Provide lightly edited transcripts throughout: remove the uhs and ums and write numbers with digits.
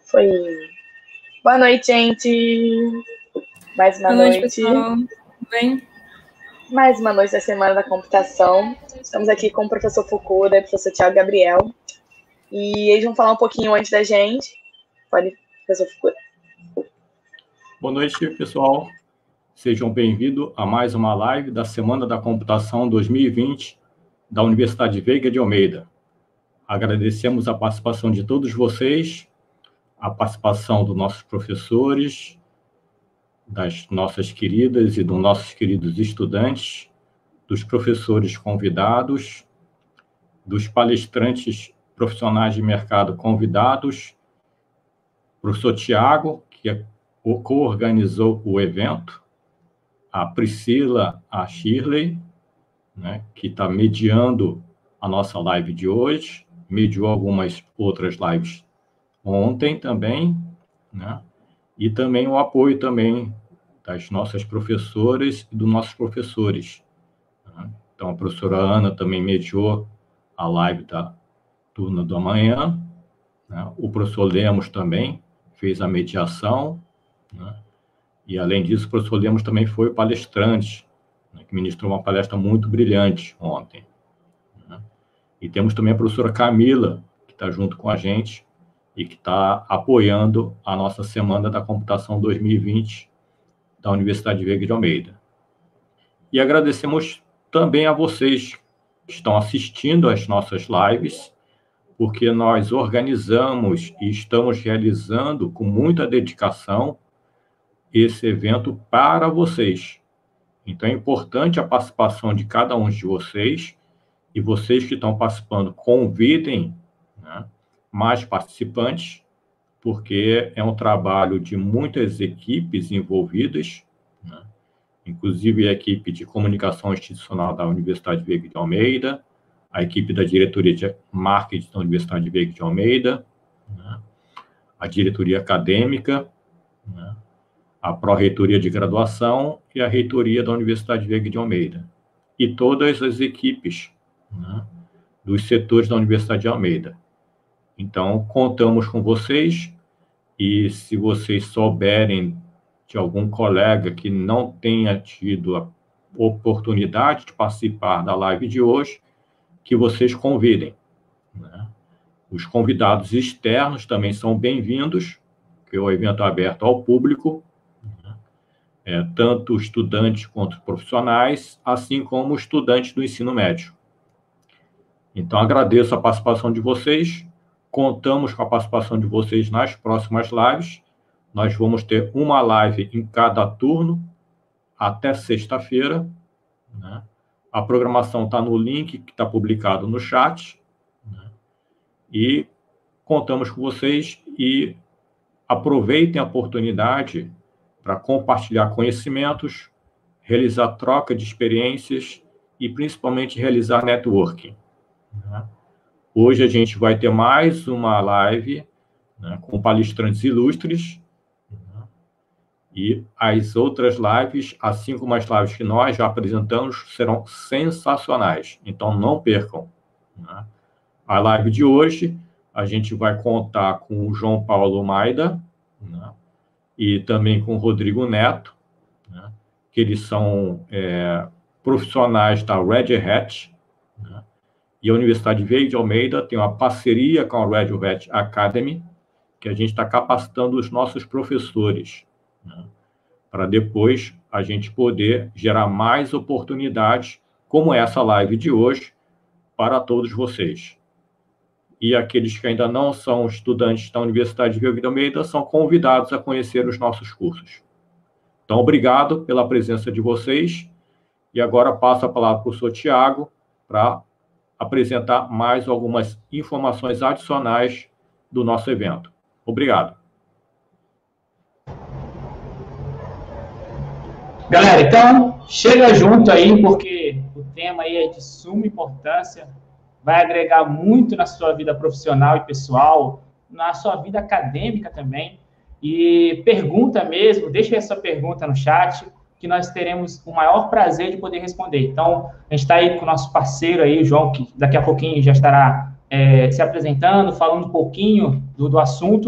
Foi. Boa noite, gente. Mais uma noite. Pessoal. Tudo bem? Mais uma noite da Semana da Computação. Estamos aqui com o professor Fukuda e o professor Thiago Gabriel. E eles vão falar um pouquinho antes da gente. Pode, professor Fukuda. Boa noite, pessoal. Sejam bem-vindos a mais uma live da Semana da Computação 2020 da Universidade Veiga de Almeida. Agradecemos a participação de todos vocês, a participação dos nossos professores, das nossas queridas e dos nossos queridos estudantes, dos professores convidados, dos palestrantes profissionais de mercado convidados, professor Thiago, que co-organizou o evento, a Priscila, a Shirley, né, que está mediando a nossa live de hoje, mediou algumas outras lives ontem também, né, e também o apoio também das nossas professoras e dos nossos professores. Né? Então, a professora Ana também mediou a live da turma do amanhã, né? O professor Lemos também fez a mediação, né? E, além disso, o professor Lemos também foi palestrante, né, que ministrou uma palestra muito brilhante ontem. Né? E temos também a professora Camila, que está junto com a gente e que está apoiando a nossa Semana da Computação 2020 da Universidade Veiga de Almeida. E agradecemos também a vocês que estão assistindo às nossas lives, porque nós organizamos e estamos realizando com muita dedicação esse evento para vocês. Então, é importante a participação de cada um de vocês, e vocês que estão participando, convidem, né, mais participantes, porque é um trabalho de muitas equipes envolvidas, né, inclusive a equipe de comunicação institucional da Universidade Veiga de Almeida, a equipe da diretoria de marketing da Universidade Veiga de Almeida, né, a diretoria acadêmica, né, a pró-reitoria de graduação e a reitoria da Universidade Veiga de Almeida. E todas as equipes, né, dos setores da Universidade de Almeida. Então, contamos com vocês, e se vocês souberem de algum colega que não tenha tido a oportunidade de participar da live de hoje, que vocês convidem. Né? Os convidados externos também são bem-vindos, porque o evento é aberto ao público, tanto estudantes quanto profissionais, assim como estudantes do ensino médio. Então, agradeço a participação de vocês, contamos com a participação de vocês nas próximas lives. Nós vamos ter uma live em cada turno, até sexta-feira, né? A programação está no link que está publicado no chat, né? E contamos com vocês e aproveitem a oportunidade para compartilhar conhecimentos, realizar troca de experiências e, principalmente, realizar networking. Né? Hoje a gente vai ter mais uma live, né, com palestrantes ilustres, né? E as outras lives, assim como as lives que nós já apresentamos, serão sensacionais. Então, não percam. Né? A live de hoje, a gente vai contar com o João Paulo Maida, né, e também com o Rodrigo Neto, né, que eles são profissionais da Red Hat, né, e a Universidade Veiga de Almeida tem uma parceria com a Red Hat Academy, que a gente está capacitando os nossos professores, né, para depois a gente poder gerar mais oportunidades, como essa live de hoje, para todos vocês. E aqueles que ainda não são estudantes da Universidade Veiga de Almeida são convidados a conhecer os nossos cursos. Então, obrigado pela presença de vocês. E agora passo a palavra para o professor Thiago para apresentar mais algumas informações adicionais do nosso evento. Obrigado. Galera, então, chega junto aí, porque o tema aí é de suma importância. Vai agregar muito na sua vida profissional e pessoal, na sua vida acadêmica também. E pergunta mesmo, deixa essa pergunta no chat, que nós teremos o maior prazer de poder responder. Então, a gente está aí com o nosso parceiro aí, o João, que daqui a pouquinho já estará se apresentando, falando um pouquinho do assunto.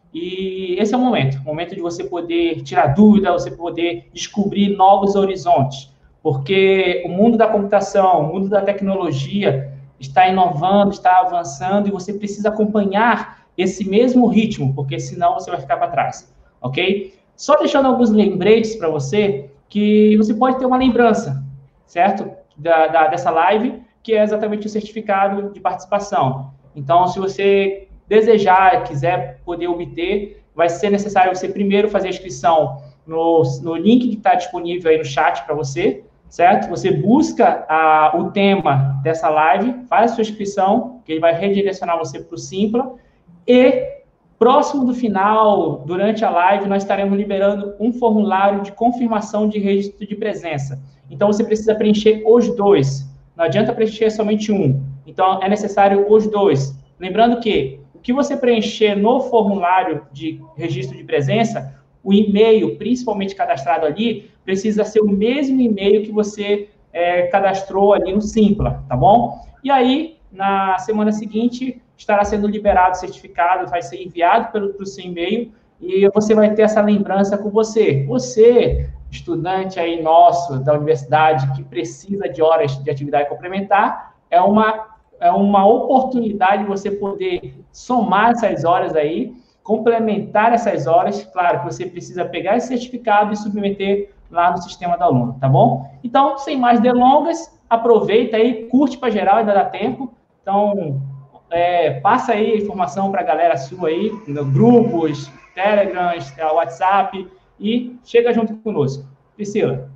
E esse é o momento de você poder tirar dúvida, você poder descobrir novos horizontes, porque o mundo da computação, o mundo da tecnologia está inovando, está avançando, e você precisa acompanhar esse mesmo ritmo, porque senão você vai ficar para trás, ok? Só deixando alguns lembretes para você, que você pode ter uma lembrança, certo? Dessa live, que é exatamente o certificado de participação. Então, se você desejar, quiser poder obter, vai ser necessário você primeiro fazer a inscrição no link que está disponível aí no chat para você, certo? Você busca o tema dessa live, faz a sua inscrição, que ele vai redirecionar você para o Simpla, e próximo do final, durante a live, nós estaremos liberando um formulário de confirmação de registro de presença. Então, você precisa preencher os dois. Não adianta preencher somente um. Então, é necessário os dois. Lembrando que o que você preencher no formulário de registro de presença, o e-mail, principalmente cadastrado ali, precisa ser o mesmo e-mail que você cadastrou ali no Simpla, tá bom? E aí, na semana seguinte, estará sendo liberado o certificado, vai ser enviado para o seu e-mail, e você vai ter essa lembrança com você. Você, estudante aí nosso da universidade, que precisa de horas de atividade complementar, é uma oportunidade de você poder somar essas horas aí, complementar essas horas. Claro que você precisa pegar esse certificado e submeter lá no sistema do aluno, tá bom? Então, sem mais delongas, aproveita aí, curte para geral, ainda dá tempo. Então, passa aí a informação para a galera sua aí, no grupos, Telegrams, WhatsApp, e chega junto conosco. Priscila.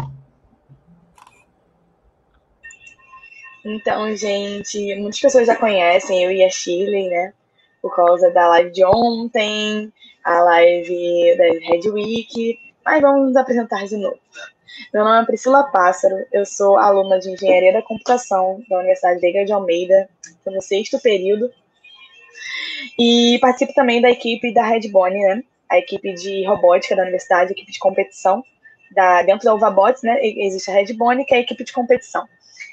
Então, gente, muitas pessoas já conhecem eu e a Shirley, né? Por causa da live de ontem, a live da Red Week, mas vamos nos apresentar de novo. Meu nome é Priscila Pássaro, eu sou aluna de Engenharia da Computação da Universidade Veiga de Almeida, estou no 6º período, e participo também da equipe da Redbone, né? A equipe de robótica da universidade, a equipe de competição. Dentro da UvaBots, né, existe a Redbone, que é a equipe de competição.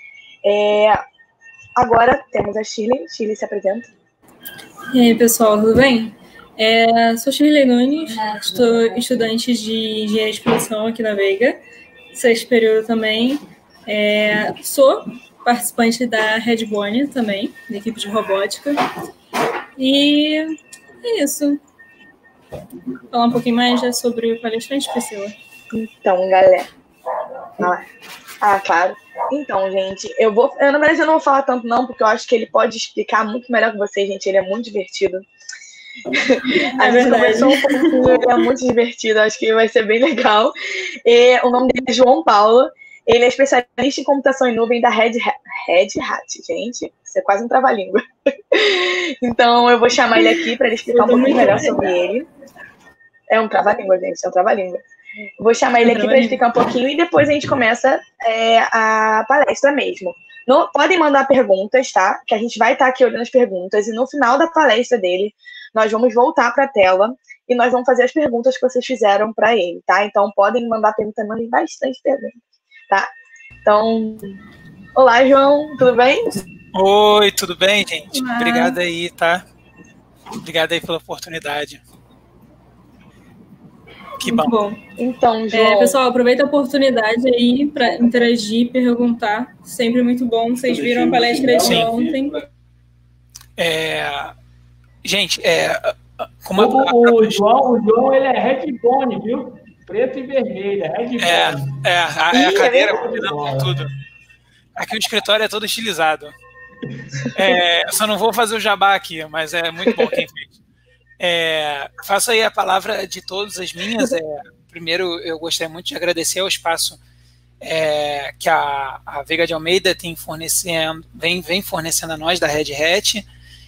Agora temos a Shirley. Shirley, se apresenta. E aí, pessoal, tudo bem? Sou Shirley Nunes, estou estudante de Engenharia de Produção aqui na Veiga, 6º período também. Sou participante da Redbone também, da equipe de robótica. E é isso. Falar um pouquinho mais já sobre o palestrante, Priscila. Então, galera. Claro. Então, gente, na verdade eu não vou falar tanto não, porque eu acho que ele pode explicar muito melhor que vocês, gente. Ele é muito divertido. A gente começou um pouquinho, ele é muito divertido, acho que vai ser bem legal. O nome dele é João Paulo. Ele é especialista em computação em nuvem da Red Hat, gente. Isso é quase um trava-língua. Então, eu vou chamar ele aqui para ele explicar um pouquinho melhor sobre ele. É um trava-língua, gente, é um trava-língua. Vou chamar ele aqui para explicar um pouquinho e depois a gente começa a palestra mesmo. Podem mandar perguntas, tá? Que a gente vai estar aqui olhando as perguntas e no final da palestra dele, nós vamos voltar para a tela e nós vamos fazer as perguntas que vocês fizeram para ele, tá? Então, podem mandar perguntas, mandem bastante perguntas, tá? Então, olá, João, tudo bem? Oi, tudo bem, gente? Olá. Obrigado aí, tá? Obrigado aí pela oportunidade. Que Muito bom. Então, João... pessoal, aproveita a oportunidade aí para interagir, perguntar. Sempre muito bom. Vocês viram a palestra de ontem. Gente, como o João, ele é Redbone, viu? Preto e vermelho, Redbone. A cadeira combinando com tudo. Aqui o escritório é todo estilizado. Só não vou fazer o jabá aqui, mas é muito bom quem fez. Faço aí a palavra de todas as minhas. Primeiro, eu gostaria muito de agradecer ao espaço que a Veiga de Almeida vem fornecendo a nós, da Red Hat,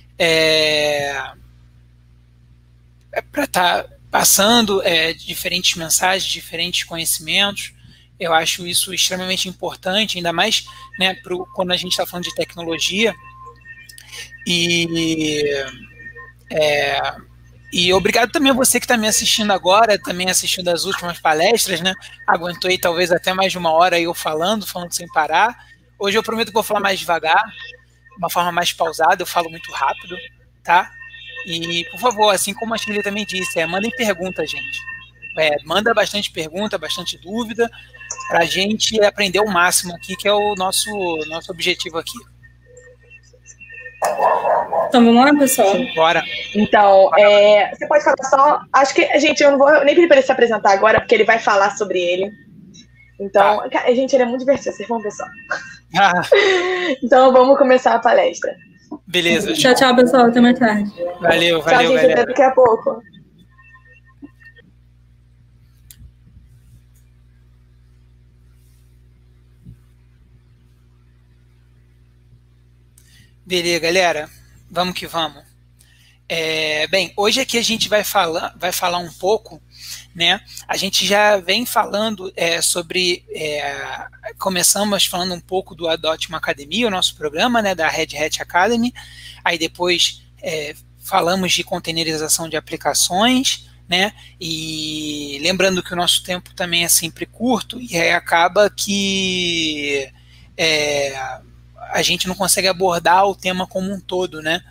para estar passando diferentes mensagens, diferentes conhecimentos. Eu acho isso extremamente importante, ainda mais, né, quando a gente está falando de tecnologia. E obrigado também a você que está me assistindo agora, também assistindo as últimas palestras, né? Aguentou aí talvez até mais de uma hora eu falando sem parar. Hoje eu prometo que vou falar mais devagar, de uma forma mais pausada, eu falo muito rápido, tá? E, por favor, assim como a Shirley também disse, mandem perguntas, gente. Manda bastante pergunta, bastante dúvida, para a gente aprender o máximo aqui, que é o nosso objetivo aqui. Então, vamos lá, pessoal? Bora. Então, você pode falar só... Acho que, gente, eu não vou nem pedir para ele se apresentar agora, porque ele vai falar sobre ele. Então, gente, ele é muito divertido, vocês vão ver só. Então, vamos começar a palestra. Beleza. Tchau, tchau, pessoal. Até mais tarde. Valeu, tchau, gente, galera. até daqui a pouco. Beleza, galera. Vamos que vamos. Bem, hoje aqui a gente vai falar um pouco, né? A gente já vem falando sobre... começamos falando um pouco do Adote uma Academia, o nosso programa, né, da Red Hat Academy. Aí depois falamos de containerização de aplicações, né? E lembrando que o nosso tempo também é sempre curto, e aí acaba que a gente não consegue abordar o tema como um todo, né?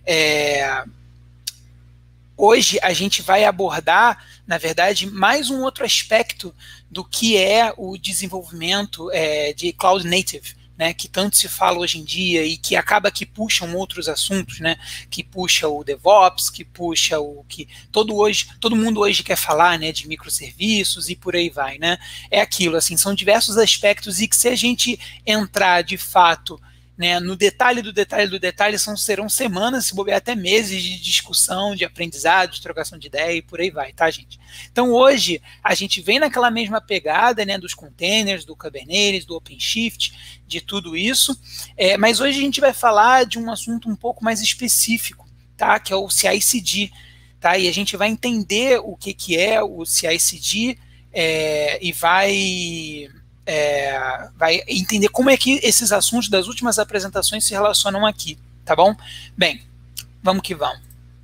Hoje a gente vai abordar, na verdade, mais um outro aspecto do que é o desenvolvimento de Cloud Native, né, que tanto se fala hoje em dia e que acaba que puxam outros assuntos, né, que puxa o DevOps, que puxa o que todo mundo hoje quer falar, né, de microserviços e por aí vai, né? É aquilo, assim, são diversos aspectos e que se a gente entrar de fato, né, no detalhe do detalhe do detalhe, serão semanas, se bobear até meses de discussão, de aprendizado, de trocação de ideia e por aí vai, tá, gente? Então hoje a gente vem naquela mesma pegada, né, dos containers, do Kubernetes, do OpenShift, de tudo isso, mas hoje a gente vai falar de um assunto um pouco mais específico, tá, que é o CI/CD, tá, e a gente vai entender o que é o CI/CD e vai entender como é que esses assuntos das últimas apresentações se relacionam aqui, tá bom? Bem, vamos que vamos.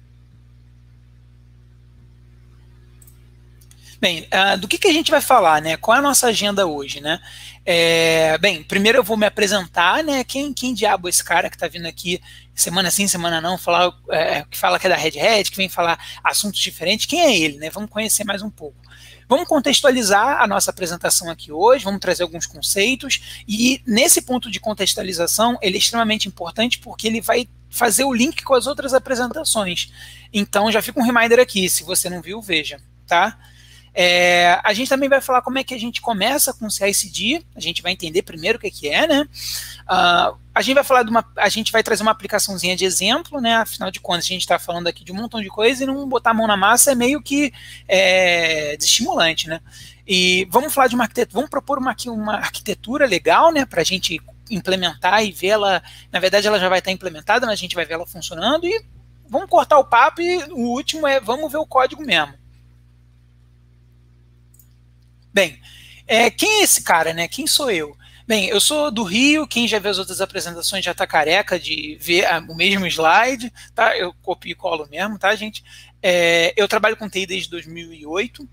Bem, do que a gente vai falar, né? Qual é a nossa agenda hoje, né? Bem, primeiro eu vou me apresentar, né? Quem diabo é esse cara que está vindo aqui semana sim, semana não, que fala que é da Red Hat, que vem falar assuntos diferentes? Quem é ele, né? Vamos conhecer mais um pouco. Vamos contextualizar a nossa apresentação aqui hoje, vamos trazer alguns conceitos, e nesse ponto de contextualização, ele é extremamente importante porque ele vai fazer o link com as outras apresentações. Então, já fica um reminder aqui, se você não viu, veja, tá? A gente também vai falar como é que a gente começa com o CI/CD, a gente vai entender primeiro o que é, né? A gente vai trazer uma aplicaçãozinha de exemplo, né? Afinal de contas, a gente está falando aqui de um montão de coisa e não botar a mão na massa é meio que desestimulante, né? E vamos falar de uma arquitetura, vamos propor uma arquitetura legal, né? Para a gente implementar e ver ela. Na verdade, ela já vai estar implementada, mas a gente vai ver ela funcionando e vamos cortar o papo e o último vamos ver o código mesmo. Bem, quem é esse cara, né? Quem sou eu? Bem, eu sou do Rio, quem já viu as outras apresentações já está careca de ver o mesmo slide, tá? Eu copio e colo mesmo, tá, gente? Eu trabalho com TI desde 2008,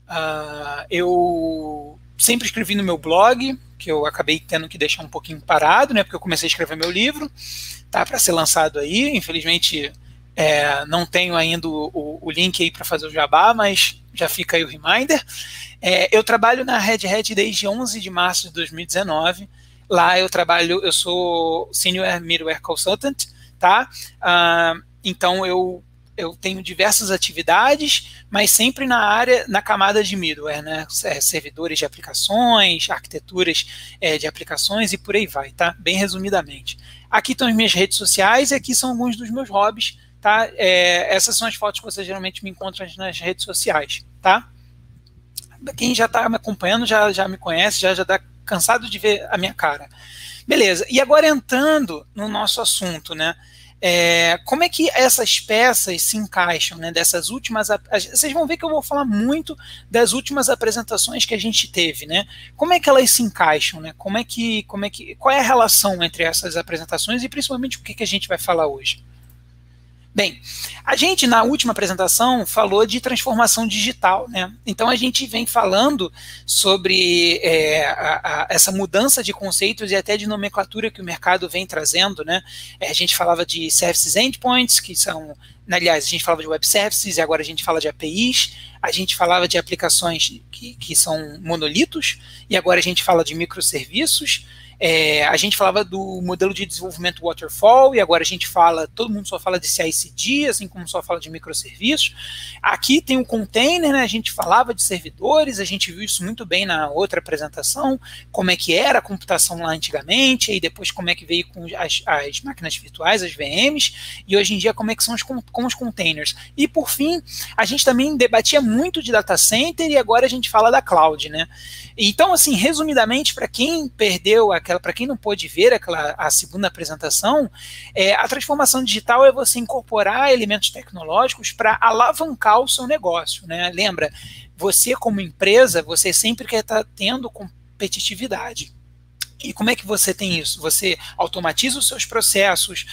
eu sempre escrevi no meu blog, que eu acabei tendo que deixar um pouquinho parado, né? Porque eu comecei a escrever meu livro, tá? Para ser lançado aí, infelizmente não tenho ainda o link aí para fazer o jabá, mas já fica aí o reminder. Eu trabalho na Red Hat desde 11 de março de 2019. Lá eu sou Senior Middleware Consultant, tá? Então eu tenho diversas atividades, mas sempre na camada de middleware, né? Servidores de aplicações, arquiteturas de aplicações e por aí vai, tá? Bem resumidamente. Aqui estão as minhas redes sociais e aqui são alguns dos meus hobbies, tá? Essas são as fotos que você geralmente me encontra nas redes sociais, tá? Quem já está me acompanhando já me conhece, já está cansado de ver a minha cara. Beleza, e agora entrando no nosso assunto, né? Como é que essas peças se encaixam, né? Dessas últimas... Vocês vão ver que eu vou falar muito das últimas apresentações que a gente teve, né? Como é que elas se encaixam, né? Qual é a relação entre essas apresentações e principalmente o que a gente vai falar hoje? Bem, a gente na última apresentação falou de transformação digital, né? Então a gente vem falando sobre essa mudança de conceitos e até de nomenclatura que o mercado vem trazendo, né? A gente falava de Services Endpoints, que são, aliás, a gente falava de Web Services e agora a gente fala de APIs, a gente falava de aplicações que são monolitos e agora a gente fala de microserviços. A gente falava do modelo de desenvolvimento waterfall e agora a gente fala, todo mundo só fala de CI/CD, assim como só fala de microserviços. Aqui tem o container, né? A gente falava de servidores, a gente viu isso muito bem na outra apresentação, como é que era a computação lá antigamente, e depois como é que veio com as máquinas virtuais, as VMs, e hoje em dia como é que são com os containers. E por fim, a gente também debatia muito de data center e agora a gente fala da cloud, né? Então, assim, resumidamente, para quem perdeu para quem não pôde ver a segunda apresentação, a transformação digital é você incorporar elementos tecnológicos para alavancar o seu negócio, né? Lembra, você como empresa, você sempre quer estar tendo competitividade. E como é que você tem isso? Você automatiza os seus processos,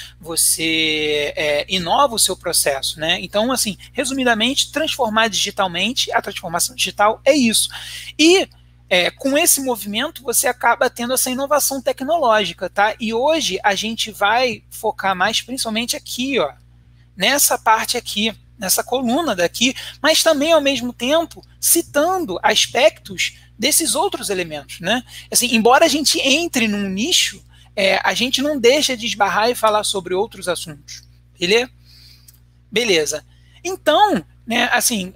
você inova o seu processo, né? Então, assim, resumidamente, transformar digitalmente, a transformação digital é isso. E com esse movimento, você acaba tendo essa inovação tecnológica, tá? E hoje a gente vai focar mais principalmente aqui, ó, nessa parte aqui, nessa coluna daqui, mas também, ao mesmo tempo, citando aspectos desses outros elementos, né? Assim, embora a gente entre num nicho, a gente não deixa de esbarrar e falar sobre outros assuntos, beleza? Beleza. Então, né, assim,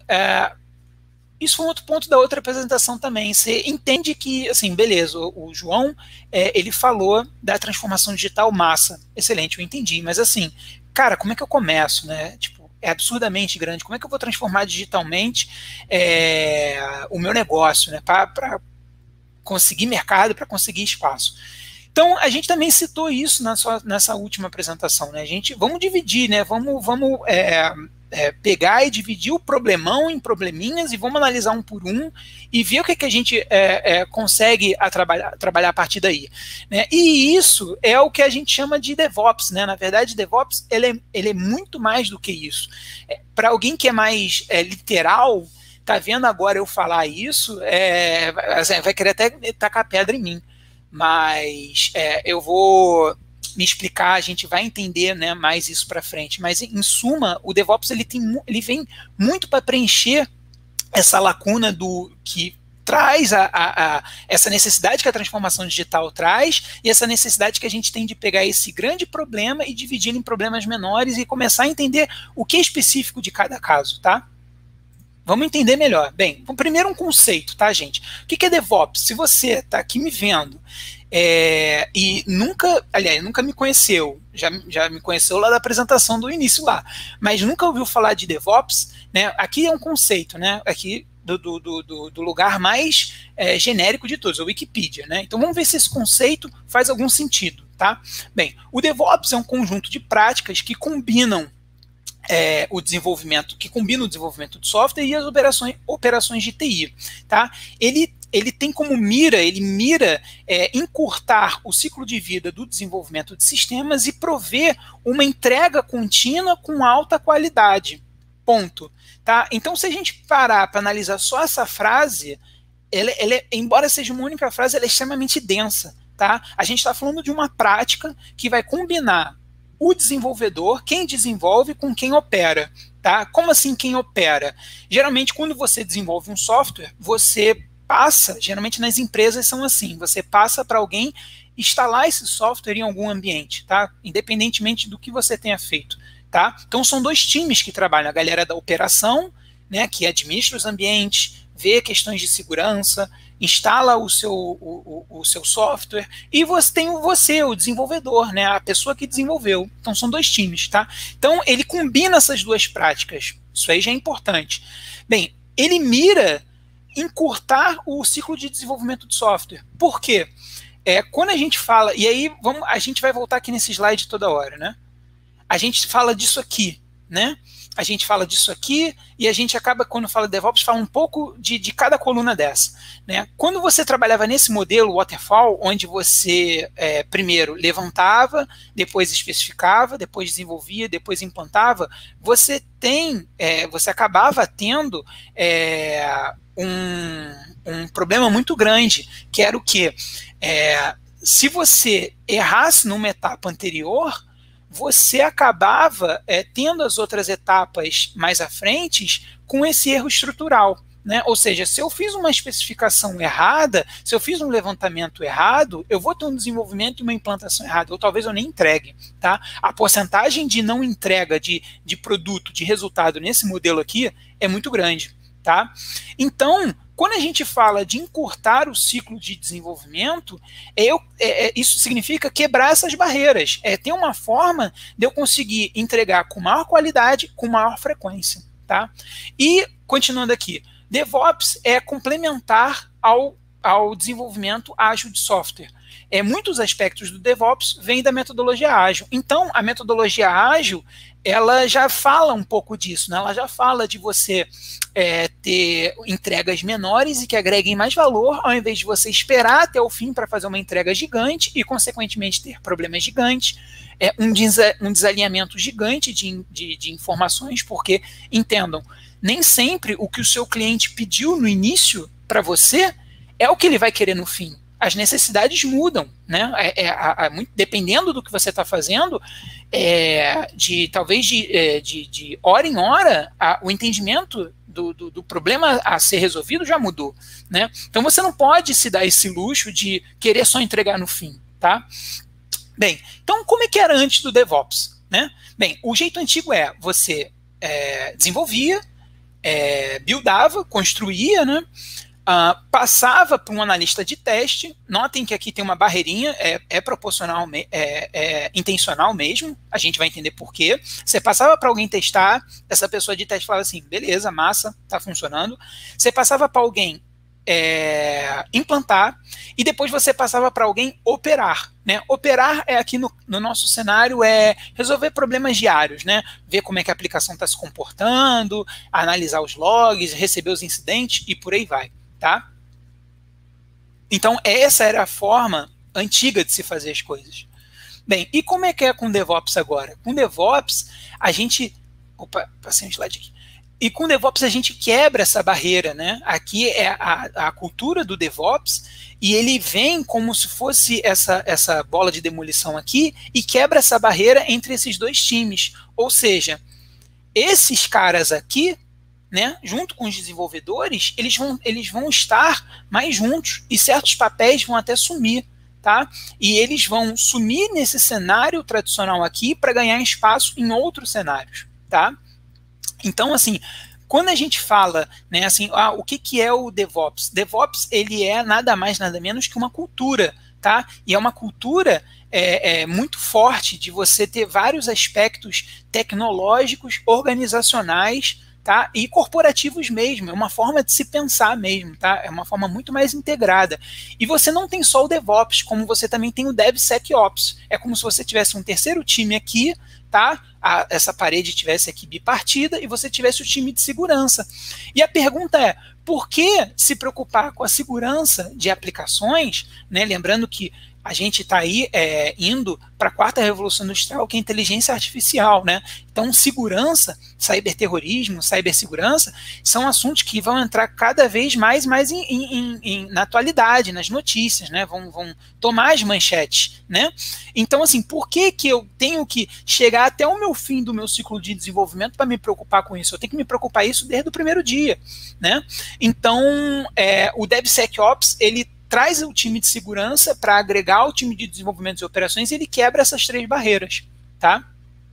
isso foi um outro ponto da outra apresentação também. Você entende que, assim, beleza, o João, ele falou da transformação digital massa. Excelente, eu entendi. Mas, assim, cara, como é que eu começo, né? Tipo, é absurdamente grande. Como é que eu vou transformar digitalmente o meu negócio, né? Para conseguir mercado, para conseguir espaço. Então, a gente também citou isso nessa última apresentação, né? Vamos dividir, né? Vamos pegar e dividir o problemão em probleminhas e vamos analisar um por um e ver o que a gente consegue trabalhar a partir daí, né? E isso é o que a gente chama de DevOps, né? Na verdade, DevOps ele é muito mais do que isso. Para alguém que é mais literal, tá vendo agora eu falar isso, vai querer até tacar pedra em mim. Mas eu vou me explicar, a gente vai entender, né, mais isso para frente. Mas, em suma, o DevOps ele vem muito para preencher essa lacuna que traz essa necessidade que a transformação digital traz e essa necessidade que a gente tem de pegar esse grande problema e dividir em problemas menores e começar a entender o que é específico de cada caso, tá? Vamos entender melhor. Bem, primeiro um conceito, tá, gente? O que é DevOps? Se você está aqui me vendo e nunca me conheceu, já me conheceu lá da apresentação do início lá, mas nunca ouviu falar de DevOps, né? Aqui é um conceito, né? Aqui do lugar mais genérico de todos, a Wikipedia, né? Então vamos ver se esse conceito faz algum sentido, tá? Bem, o DevOps é um conjunto de práticas que combinam o desenvolvimento de software e as operações de TI, tá? Ele tem como mira encurtar o ciclo de vida do desenvolvimento de sistemas e prover uma entrega contínua com alta qualidade. Ponto. Tá? Então, se a gente parar para analisar só essa frase, embora seja uma única frase, ela é extremamente densa. Tá? A gente está falando de uma prática que vai combinar o desenvolvedor, quem desenvolve, com quem opera. Tá? Como assim quem opera? Geralmente, quando você desenvolve um software, você passa, geralmente nas empresas são assim, você passa para alguém instalar esse software em algum ambiente, tá? Independentemente do que você tenha feito. Tá? Então são dois times que trabalham, a galera da operação, né, que administra os ambientes, vê questões de segurança, instala o seu software, e você tem o desenvolvedor, né, a pessoa que desenvolveu. Então são dois times, tá? Então ele combina essas duas práticas, isso aí já é importante. Bem, ele mira encurtar o ciclo de desenvolvimento de software. Por quê? Quando a gente fala, e aí a gente vai voltar aqui nesse slide toda hora, né? A gente fala disso aqui, né? a gente fala disso aqui, e a gente acaba, quando fala DevOps, fala um pouco de cada coluna dessa, né? Quando você trabalhava nesse modelo Waterfall, onde você primeiro levantava, depois especificava, depois desenvolvia, depois implantava, você acabava tendo um problema muito grande, que era o quê? Se você errasse numa etapa anterior, você acabava tendo as outras etapas mais à frente com esse erro estrutural, né? Ou seja, se eu fiz uma especificação errada, se eu fiz um levantamento errado, eu vou ter um desenvolvimento e uma implantação errada, ou talvez eu nem entregue, tá? A porcentagem de não entrega de produto, de resultado nesse modelo aqui é muito grande, tá? Então, quando a gente fala de encurtar o ciclo de desenvolvimento, isso significa quebrar essas barreiras. Ter uma forma de eu conseguir entregar com maior qualidade, com maior frequência. Tá? E, continuando aqui, DevOps é complementar ao desenvolvimento ágil de software. Muitos aspectos do DevOps vêm da metodologia ágil. Então, a metodologia ágil, ela já fala um pouco disso, né? Ela já fala de você ter entregas menores e que agreguem mais valor, ao invés de você esperar até o fim para fazer uma entrega gigante e, consequentemente, ter problemas gigantes, um desalinhamento gigante de informações, porque, entendam, nem sempre o que o seu cliente pediu no início para você é o que ele vai querer no fim. As necessidades mudam, né? Dependendo do que você está fazendo, talvez de hora em hora, o entendimento do problema a ser resolvido já mudou, né? Então você não pode se dar esse luxo de querer só entregar no fim, tá? Bem, então como é que era antes do DevOps, né? Bem, o jeito antigo você desenvolvia, buildava, construía, né? Passava para um analista de teste. Notem que aqui tem uma barreirinha, proporcional, intencional mesmo, a gente vai entender por quê. Você passava para alguém testar, essa pessoa de teste falava assim, beleza, massa, tá funcionando. Você passava para alguém implantar, e depois você passava para alguém operar, né? Operar aqui no nosso cenário resolver problemas diários, né? Ver como é que a aplicação está se comportando, analisar os logs, receber os incidentes e por aí vai. Tá? Então, essa era a forma antiga de se fazer as coisas. Bem, e como é que é com DevOps agora? Com DevOps, a gente... Opa, passei um slide aqui. E com DevOps a gente quebra essa barreira, né? Aqui é a cultura do DevOps, e ele vem como se fosse essa bola de demolição aqui e quebra essa barreira entre esses dois times. Ou seja, esses caras aqui, né, junto com os desenvolvedores, eles vão estar mais juntos e certos papéis vão até sumir, tá? E eles vão sumir nesse cenário tradicional aqui para ganhar espaço em outros cenários, tá? Então, assim, quando a gente fala, né, assim, o que é o DevOps? DevOps, ele é nada mais, nada menos que uma cultura, tá? E é uma cultura muito forte de você ter vários aspectos tecnológicos, organizacionais, tá? E corporativos mesmo, é uma forma de se pensar mesmo, tá? É uma forma muito mais integrada. E você não tem só o DevOps, como você também tem o DevSecOps. É como se você tivesse um terceiro time aqui, tá? Essa parede tivesse aqui bipartida e você tivesse o time de segurança. E a pergunta é, por que se preocupar com a segurança de aplicações, né? Lembrando que a gente está aí indo para a quarta revolução industrial, que é a inteligência artificial, né? Então, segurança, ciberterrorismo, cibersegurança, são assuntos que vão entrar cada vez mais na atualidade, nas notícias, né? Vão tomar as manchetes, né? Então, assim, por que eu tenho que chegar até o meu fim do meu ciclo de desenvolvimento para me preocupar com isso? Eu tenho que me preocupar isso desde o primeiro dia, né? Então, o DevSecOps, ele traz o time de segurança para agregar o time de desenvolvimento e operações e ele quebra essas três barreiras, tá?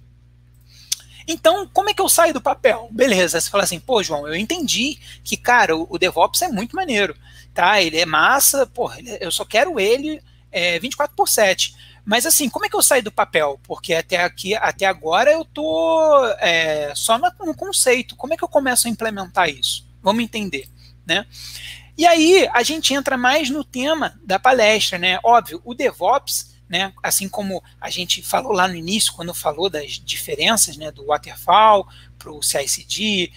Então, como é que eu saio do papel? Beleza, você fala assim, pô, João, eu entendi que, cara, o DevOps é muito maneiro, tá? Ele é massa, pô, eu só quero ele 24/7. Mas assim, como é que eu saio do papel? Porque até agora eu tô só no conceito. Como é que eu começo a implementar isso? Vamos entender, né? E aí a gente entra mais no tema da palestra, né? Óbvio, o DevOps, né, assim como a gente falou lá no início, quando falou das diferenças, né, do Waterfall o CI/CD,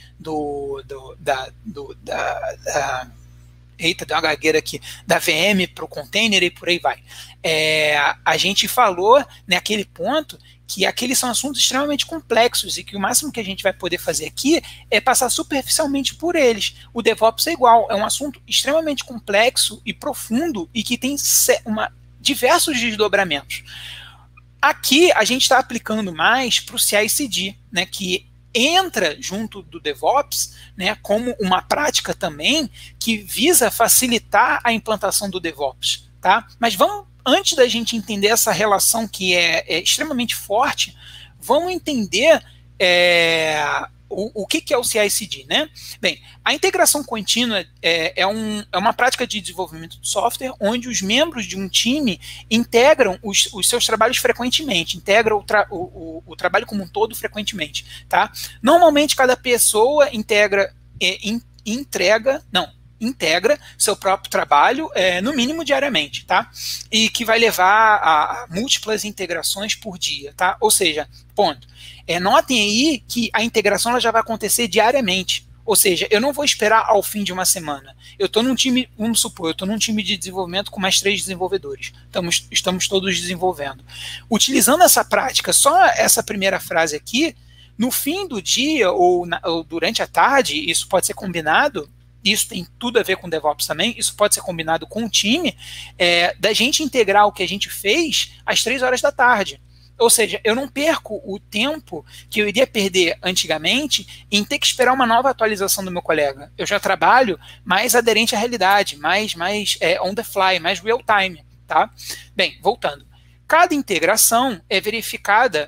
eita, deu uma gagueira aqui, da VM para o container e por aí vai. A gente falou naquele ponto que aqueles são assuntos extremamente complexos e que o máximo que a gente vai poder fazer aqui é passar superficialmente por eles. O DevOps é igual, é um assunto extremamente complexo e profundo e que tem diversos desdobramentos. Aqui a gente está aplicando mais para o CI/CD, né, que entra junto do DevOps, né, como uma prática também que visa facilitar a implantação do DevOps. Tá? Mas antes da gente entender essa relação que é extremamente forte, vamos entender o que é o CI/CD, né? Bem, a integração contínua é uma prática de desenvolvimento de software onde os membros de um time integram os seus trabalhos frequentemente, integram o trabalho como um todo frequentemente, tá? Normalmente cada pessoa integra seu próprio trabalho, no mínimo diariamente, tá? E que vai levar a múltiplas integrações por dia, tá? Ou seja, ponto. Notem aí que a integração ela já vai acontecer diariamente. Ou seja, eu não vou esperar ao fim de uma semana. Eu estou num time, vamos supor, eu estou num time de desenvolvimento com mais 3 desenvolvedores. Estamos todos desenvolvendo. Utilizando essa prática, só essa primeira frase aqui, no fim do dia ou durante a tarde, isso pode ser combinado. Isso tem tudo a ver com DevOps também, isso pode ser combinado com o time, da gente integrar o que a gente fez às 3 horas da tarde. Ou seja, eu não perco o tempo que eu iria perder antigamente em ter que esperar uma nova atualização do meu colega. Eu já trabalho mais aderente à realidade, mais on the fly, mais real time. Tá? Bem, voltando. Cada integração é verificada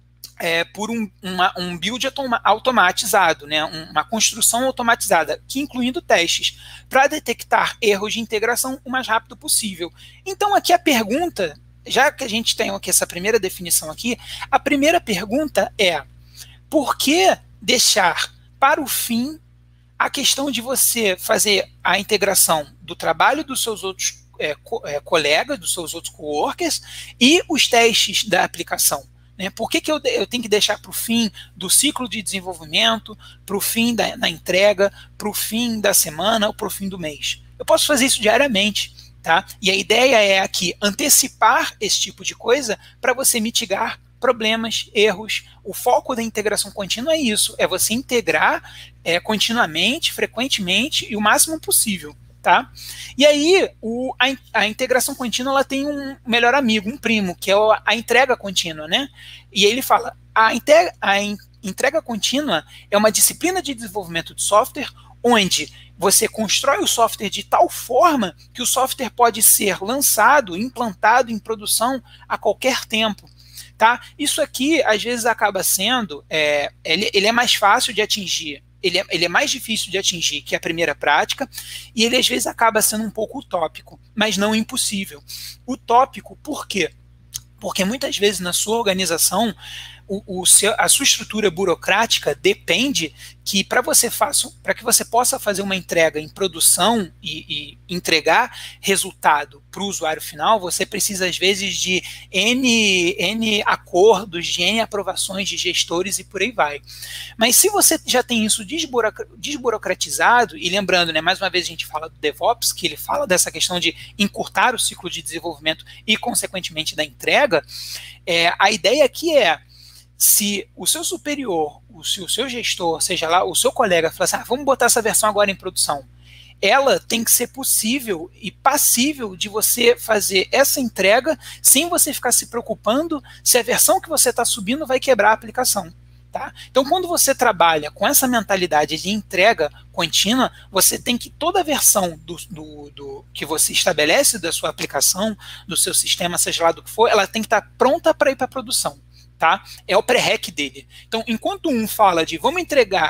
por um build automatizado, né, uma construção automatizada, que incluindo testes, para detectar erros de integração o mais rápido possível. Então aqui a pergunta, já que a gente tem aqui essa primeira definição aqui, a primeira pergunta é: por que deixar para o fim a questão de você fazer a integração do trabalho dos seus outros colegas, dos seus outros coworkers e os testes da aplicação? Por que eu tenho que deixar para o fim do ciclo de desenvolvimento, para o fim da entrega, para o fim da semana ou para o fim do mês? Eu posso fazer isso diariamente, tá? E a ideia é aqui antecipar esse tipo de coisa para você mitigar problemas, erros. O foco da integração contínua é isso, é você integrar continuamente, frequentemente e o máximo possível. Tá? E aí, a integração contínua ela tem um melhor amigo, um primo, que é a entrega contínua, né? E ele fala, a entrega contínua é uma disciplina de desenvolvimento de software onde você constrói o software de tal forma que o software pode ser lançado, implantado em produção a qualquer tempo. Tá? Isso aqui, às vezes, acaba sendo, ele é mais fácil de atingir. Ele é mais difícil de atingir que a primeira prática e ele às vezes acaba sendo um pouco utópico, mas não impossível. Utópico por quê? Porque muitas vezes na sua organização a sua estrutura burocrática depende que para que você possa fazer uma entrega em produção e entregar resultado para o usuário final, você precisa às vezes de N acordos, de N aprovações de gestores e por aí vai. Mas se você já tem isso desburocratizado, e lembrando, né, mais uma vez a gente fala do DevOps, que ele fala dessa questão de encurtar o ciclo de desenvolvimento e consequentemente da entrega, a ideia aqui se o seu superior, se o seu gestor, seja lá, o seu colega, falar assim, vamos botar essa versão agora em produção, ela tem que ser possível e passível de você fazer essa entrega sem você ficar se preocupando se a versão que você está subindo vai quebrar a aplicação. Tá? Então, quando você trabalha com essa mentalidade de entrega contínua, você tem que toda a versão do que você estabelece da sua aplicação, do seu sistema, seja lá do que for, ela tem que estar pronta para ir para a produção. Tá? É o pré-req dele. Então, enquanto um fala de vamos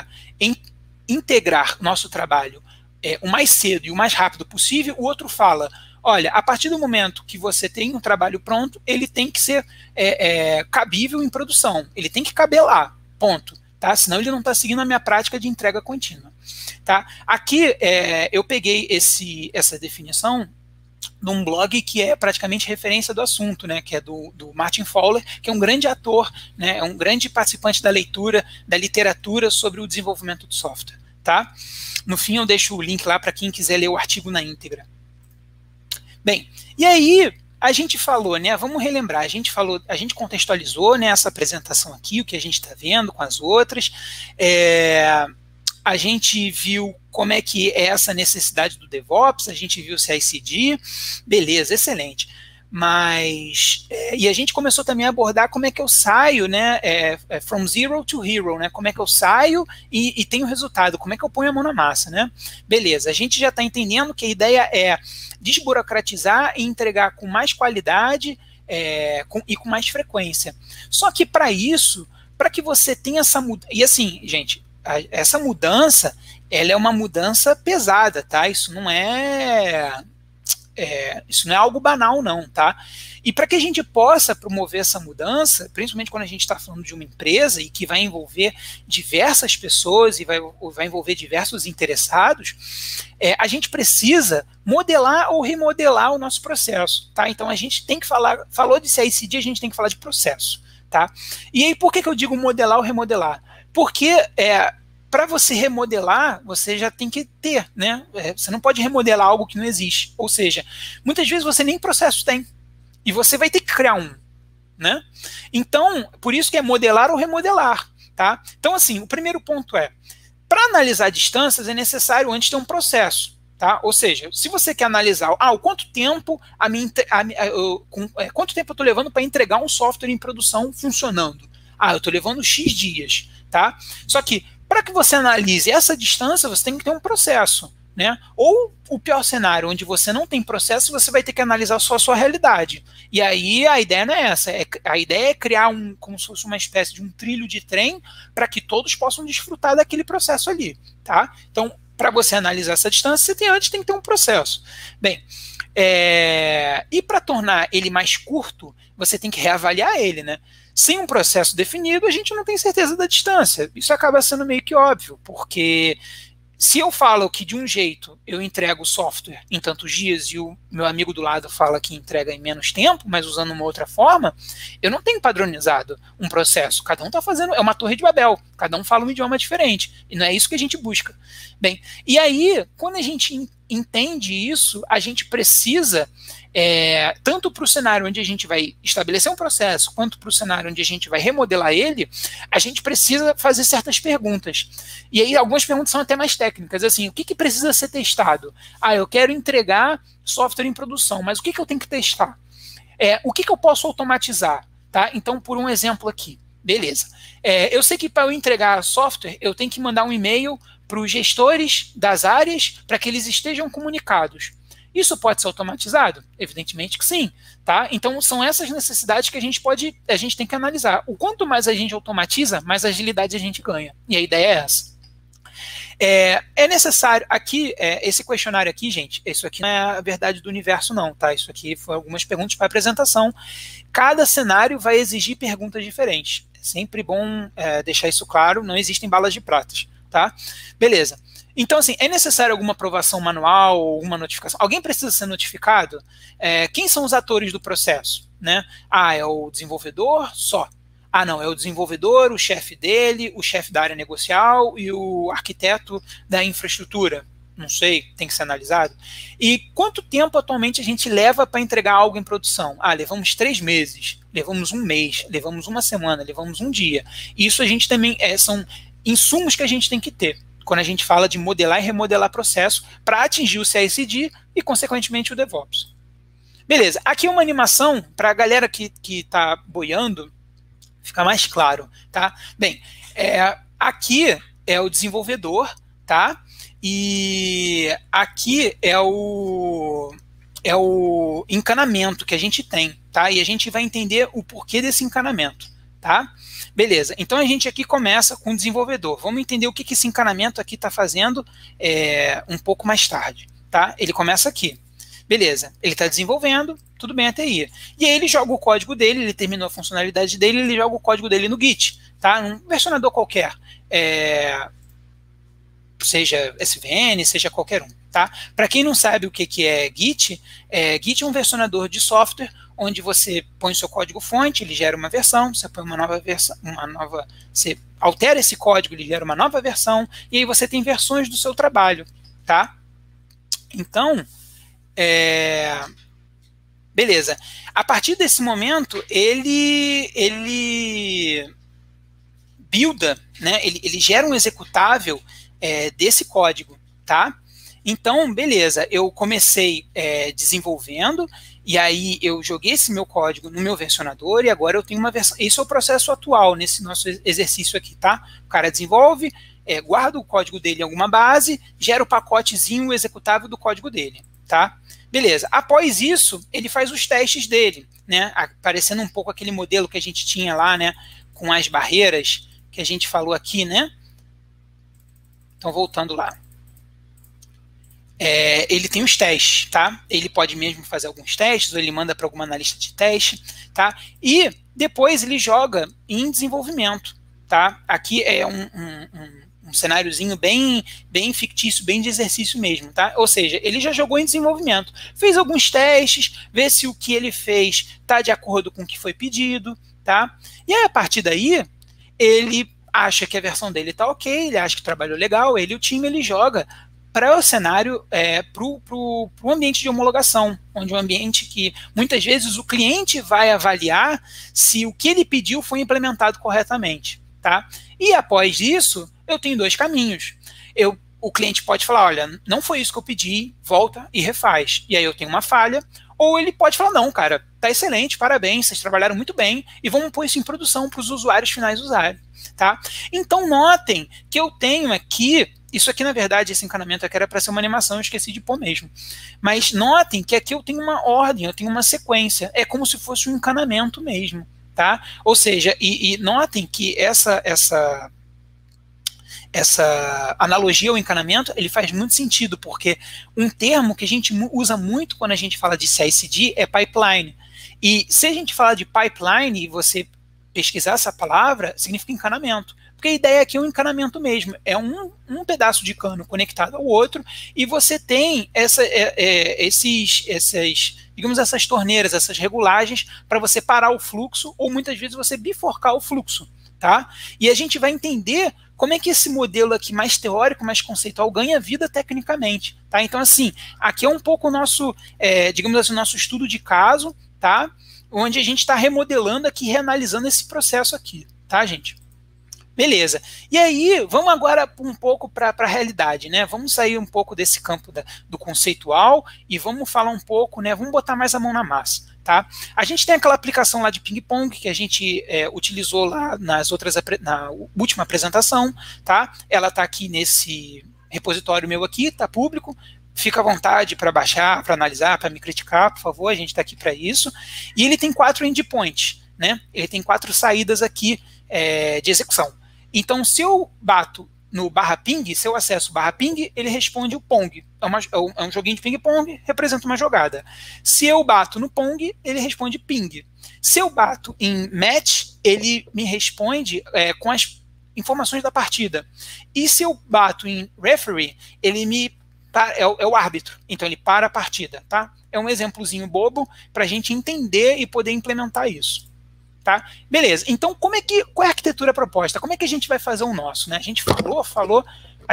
integrar nosso trabalho o mais cedo e o mais rápido possível, o outro fala, olha, a partir do momento que você tem um trabalho pronto, ele tem que ser cabível em produção, ele tem que caber lá, ponto. Tá? Senão ele não está seguindo a minha prática de entrega contínua. Tá? Aqui eu peguei essa definição num blog que é praticamente referência do assunto, né, que é do Martin Fowler, que é um grande ator, né, é um grande participante da leitura, da literatura sobre o desenvolvimento do software, tá? No fim eu deixo o link lá para quem quiser ler o artigo na íntegra. Bem, e aí a gente falou, né, vamos relembrar, a gente contextualizou, né, essa apresentação aqui, o que a gente está vendo com as outras, a gente viu como é que é essa necessidade do DevOps, a gente viu o CI/CD, beleza, excelente. Mas, e a gente começou também a abordar como é que eu saio, né, from zero to hero, né, como é que eu saio e tenho resultado, como é que eu ponho a mão na massa, né. Beleza, a gente já está entendendo que a ideia é desburocratizar e entregar com mais qualidade e com mais frequência. Só que para isso, para que você tenha essa mudança, e assim, gente, essa mudança, ela é uma mudança pesada, tá? Isso não é algo banal, não, tá? E para que a gente possa promover essa mudança, principalmente quando a gente está falando de uma empresa e que vai envolver diversas pessoas e vai envolver diversos interessados, a gente precisa modelar ou remodelar o nosso processo, tá? Então a gente tem que falou de CI/CD, a gente tem que falar de processo, tá? E aí por que eu digo modelar ou remodelar? Porque para você remodelar, você já tem que ter, né? Você não pode remodelar algo que não existe. Ou seja, muitas vezes você nem processo tem. E você vai ter que criar um, né? Então, por isso que é modelar ou remodelar, tá? Então, assim, o primeiro ponto para analisar distâncias é necessário antes ter um processo, tá? Ou seja, se você quer analisar, o quanto tempo quanto tempo eu estou levando para entregar um software em produção funcionando? Eu estou levando X dias, tá? Só que para que você analise essa distância, você tem que ter um processo, né? Ou o pior cenário, onde você não tem processo, você vai ter que analisar só a sua realidade. E aí a ideia não é essa. A ideia é criar como se fosse uma espécie de um trilho de trem para que todos possam desfrutar daquele processo ali, tá? Então, para você analisar essa distância, você tem que ter um processo. Bem, e para tornar ele mais curto, você tem que reavaliar ele, né? Sem um processo definido, a gente não tem certeza da distância. Isso acaba sendo meio que óbvio, porque se eu falo que de um jeito eu entrego o software em tantos dias e o meu amigo do lado fala que entrega em menos tempo, mas usando uma outra forma, eu não tenho padronizado um processo. Cada um está fazendo, é uma torre de Babel, cada um fala um idioma diferente, e não é isso que a gente busca. Bem, e aí, quando a gente entende isso, a gente precisa, tanto para o cenário onde a gente vai estabelecer um processo, quanto para o cenário onde a gente vai remodelar ele, a gente precisa fazer certas perguntas. E aí algumas perguntas são até mais técnicas, assim, o que precisa ser testado? Eu quero entregar software em produção, mas o que eu tenho que testar? O que eu posso automatizar? Tá? Então, por um exemplo aqui, beleza. Eu sei que para eu entregar software, eu tenho que mandar um e-mail para os gestores das áreas para que eles estejam comunicados. Isso pode ser automatizado? Evidentemente que sim, tá? Então são essas necessidades que a gente tem que analisar. O quanto mais a gente automatiza, mais agilidade a gente ganha. E a ideia é essa. É necessário aqui, esse questionário aqui, gente, isso aqui não é a verdade do universo não, tá? Isso aqui foi algumas perguntas para apresentação. Cada cenário vai exigir perguntas diferentes. É sempre bom deixar isso claro, não existem balas de pratas, tá? Beleza. Então, assim, é necessário alguma aprovação manual, alguma notificação? Alguém precisa ser notificado? Quem são os atores do processo? Né? É o desenvolvedor só. Não, é o desenvolvedor, o chefe dele, o chefe da área negocial e o arquiteto da infraestrutura. Não sei, tem que ser analisado. E quanto tempo atualmente a gente leva para entregar algo em produção? Levamos 3 meses, levamos 1 mês, levamos 1 semana, levamos 1 dia. Isso a gente também, são insumos que a gente tem que ter quando a gente fala de modelar e remodelar processo para atingir o CI/CD e, consequentemente, o DevOps. Beleza, aqui uma animação para a galera que está boiando, ficar mais claro, tá? Bem, aqui é o desenvolvedor, tá? E aqui é o encanamento que a gente tem, tá? E a gente vai entender o porquê desse encanamento, tá? Beleza, então a gente aqui começa com o desenvolvedor. Vamos entender o que esse encanamento aqui está fazendo um pouco mais tarde, tá? Ele começa aqui. Beleza, ele está desenvolvendo, tudo bem até aí. E aí ele joga o código dele, ele terminou a funcionalidade dele, ele joga o código dele no Git, tá? Um versionador qualquer. seja SVN, seja qualquer um, tá? Para quem não sabe o que é Git é um versionador de software onde você põe o seu código-fonte, ele gera uma versão, você põe uma nova versão, você altera esse código, ele gera uma nova versão, e aí você tem versões do seu trabalho, tá? Então, beleza. A partir desse momento, ele builda, né? Ele gera um executável desse código, tá? Então, beleza, eu comecei desenvolvendo, e aí eu joguei esse meu código no meu versionador, e agora eu tenho uma versão. Esse é o processo atual nesse nosso exercício aqui, tá? O cara desenvolve, guarda o código dele em alguma base, gera o pacotezinho executável do código dele, tá? Beleza. Após isso, ele faz os testes dele, né? Parecendo um pouco aquele modelo que a gente tinha lá, né? Com as barreiras que a gente falou aqui, né? Então, voltando lá. Ele tem os testes, tá? Ele pode mesmo fazer alguns testes, ou ele manda para alguma analista de teste, tá? E depois ele joga em desenvolvimento, tá? Aqui é um cenáriozinho bem fictício, bem de exercício mesmo, tá? Ou seja, ele já jogou em desenvolvimento, fez alguns testes, vê se o que ele fez está de acordo com o que foi pedido, tá? E aí, a partir daí, ele acha que a versão dele está ok, ele acha que trabalhou legal, ele e o time, ele joga para o cenário, para o ambiente de homologação, onde é um ambiente que, muitas vezes, o cliente vai avaliar se o que ele pediu foi implementado corretamente, tá? E, após isso, eu tenho dois caminhos. O cliente pode falar, olha, não foi isso que eu pedi, volta e refaz. E aí eu tenho uma falha. Ou ele pode falar, não, cara, tá excelente, parabéns, vocês trabalharam muito bem, e vamos pôr isso em produção para os usuários finais usarem, tá? Então, notem que eu tenho aqui. Isso aqui, na verdade, esse encanamento aqui era para ser uma animação, eu esqueci de pôr mesmo. Mas notem que aqui eu tenho uma ordem, eu tenho uma sequência. É como se fosse um encanamento mesmo, tá? Ou seja, e notem que essa analogia ao encanamento, ele faz muito sentido, porque um termo que a gente usa muito quando a gente fala de CI/CD é pipeline. E se a gente falar de pipeline e você pesquisar essa palavra, significa encanamento. Porque a ideia aqui é um encanamento mesmo, é um pedaço de cano conectado ao outro, e você tem essas torneiras, essas regulagens, para você parar o fluxo, ou muitas vezes você biforcar o fluxo, tá? E a gente vai entender como é que esse modelo aqui mais teórico, mais conceitual, ganha vida tecnicamente, tá? Então, assim, aqui é um pouco o nosso, digamos assim, o nosso estudo de caso, tá? Onde a gente está remodelando aqui, reanalisando esse processo aqui, tá, gente? Beleza. E aí, vamos agora um pouco para a realidade, né? Vamos sair um pouco desse campo do conceitual e vamos falar um pouco, né? Vamos botar mais a mão na massa, tá? A gente tem aquela aplicação lá de ping-pong que a gente utilizou lá na última apresentação, tá? Ela está aqui nesse repositório meu aqui, tá público. Fica à vontade para baixar, para analisar, para me criticar, por favor, a gente está aqui para isso. E ele tem 4 endpoints, né? Ele tem 4 saídas aqui de execução. Então, se eu bato no /ping, se eu acesso o /ping, ele responde o pong. É um joguinho de ping-pong, representa uma jogada. Se eu bato no pong, ele responde ping. Se eu bato em match, ele me responde com as informações da partida. E se eu bato em referee, ele é o árbitro. Então, ele para a partida, tá? É um exemplozinho bobo para a gente entender e poder implementar isso. Tá? Beleza, então qual é a arquitetura proposta? Como é que a gente vai fazer o nosso? Né? A gente falou,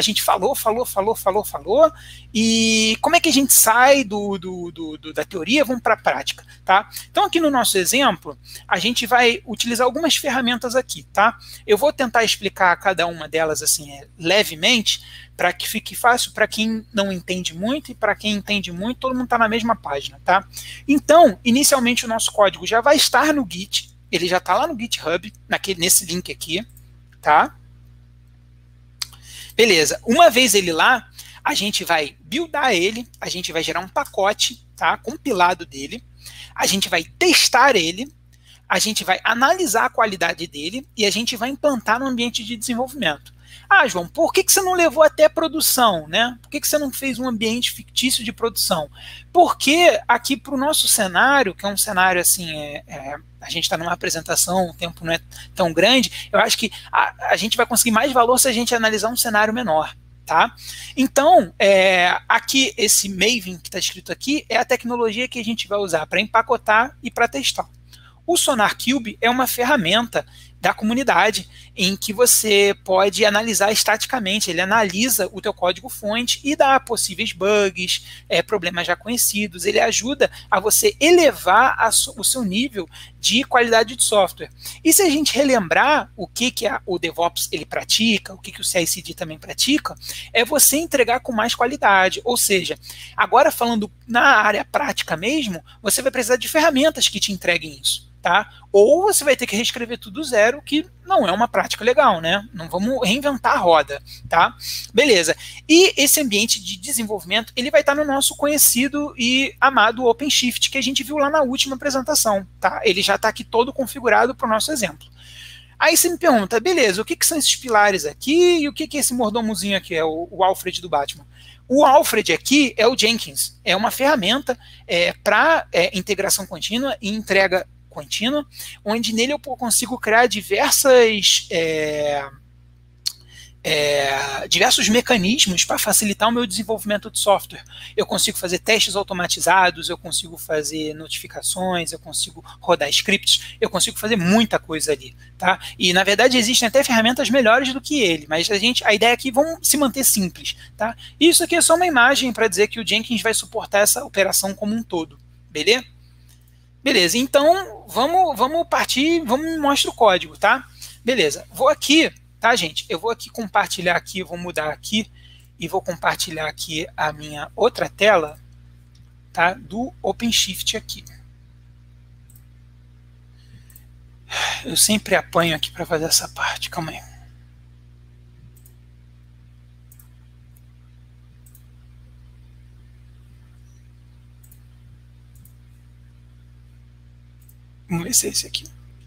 e como é que a gente sai da teoria, vamos para a prática, tá? Então aqui no nosso exemplo, a gente vai utilizar algumas ferramentas aqui, tá? Eu vou tentar explicar cada uma delas assim, levemente, para que fique fácil para quem não entende muito e para quem entende muito, todo mundo está na mesma página, tá? Então, inicialmente o nosso código já vai estar no Git. Ele já está lá no GitHub, nesse link aqui, tá? Beleza. Uma vez ele lá, a gente vai buildar ele, a gente vai gerar um pacote, tá? Compilado dele, a gente vai testar ele, a gente vai analisar a qualidade dele e a gente vai implantar no ambiente de desenvolvimento. Ah, João, por que você não levou até a produção, né? Por que você não fez um ambiente fictício de produção? Porque aqui para o nosso cenário, que é um cenário assim, a gente está numa apresentação, o tempo não é tão grande, eu acho que a gente vai conseguir mais valor se a gente analisar um cenário menor, tá? Então, aqui, esse Maven que está escrito aqui, é a tecnologia que a gente vai usar para empacotar e para testar. O SonarQube é uma ferramenta da comunidade em que você pode analisar estaticamente, ele analisa o teu código-fonte e dá possíveis bugs, problemas já conhecidos, ele ajuda a você elevar o seu nível de qualidade de software. E se a gente relembrar o que o DevOps ele pratica, o que o CI/CD também pratica, é você entregar com mais qualidade, ou seja, agora falando na área prática mesmo, você vai precisar de ferramentas que te entreguem isso. Tá? Ou você vai ter que reescrever tudo do zero, que não é uma prática legal, né? Não vamos reinventar a roda, tá? Beleza. E esse ambiente de desenvolvimento, ele vai estar no nosso conhecido e amado OpenShift, que a gente viu lá na última apresentação, tá? Ele já está aqui todo configurado para o nosso exemplo. Aí você me pergunta, beleza, o que são esses pilares aqui e o que é esse mordomozinho aqui, é o Alfred do Batman? O Alfred aqui é o Jenkins, é uma ferramenta para integração contínua e entrega contínua, onde nele eu consigo criar diversos mecanismos para facilitar o meu desenvolvimento de software. Eu consigo fazer testes automatizados, eu consigo fazer notificações, eu consigo rodar scripts, eu consigo fazer muita coisa ali, tá? E na verdade existem até ferramentas melhores do que ele, mas a ideia aqui vamos se manter simples, tá? Isso aqui é só uma imagem para dizer que o Jenkins vai suportar essa operação como um todo, beleza? Beleza, então vamos partir, vamos mostrar o código, tá? Beleza, vou aqui, tá, gente? Eu vou aqui compartilhar aqui, vou mudar aqui e vou compartilhar aqui a minha outra tela, tá? Do OpenShift aqui. Eu sempre apanho aqui para fazer essa parte, calma aí. Vamos ver se é esse aqui.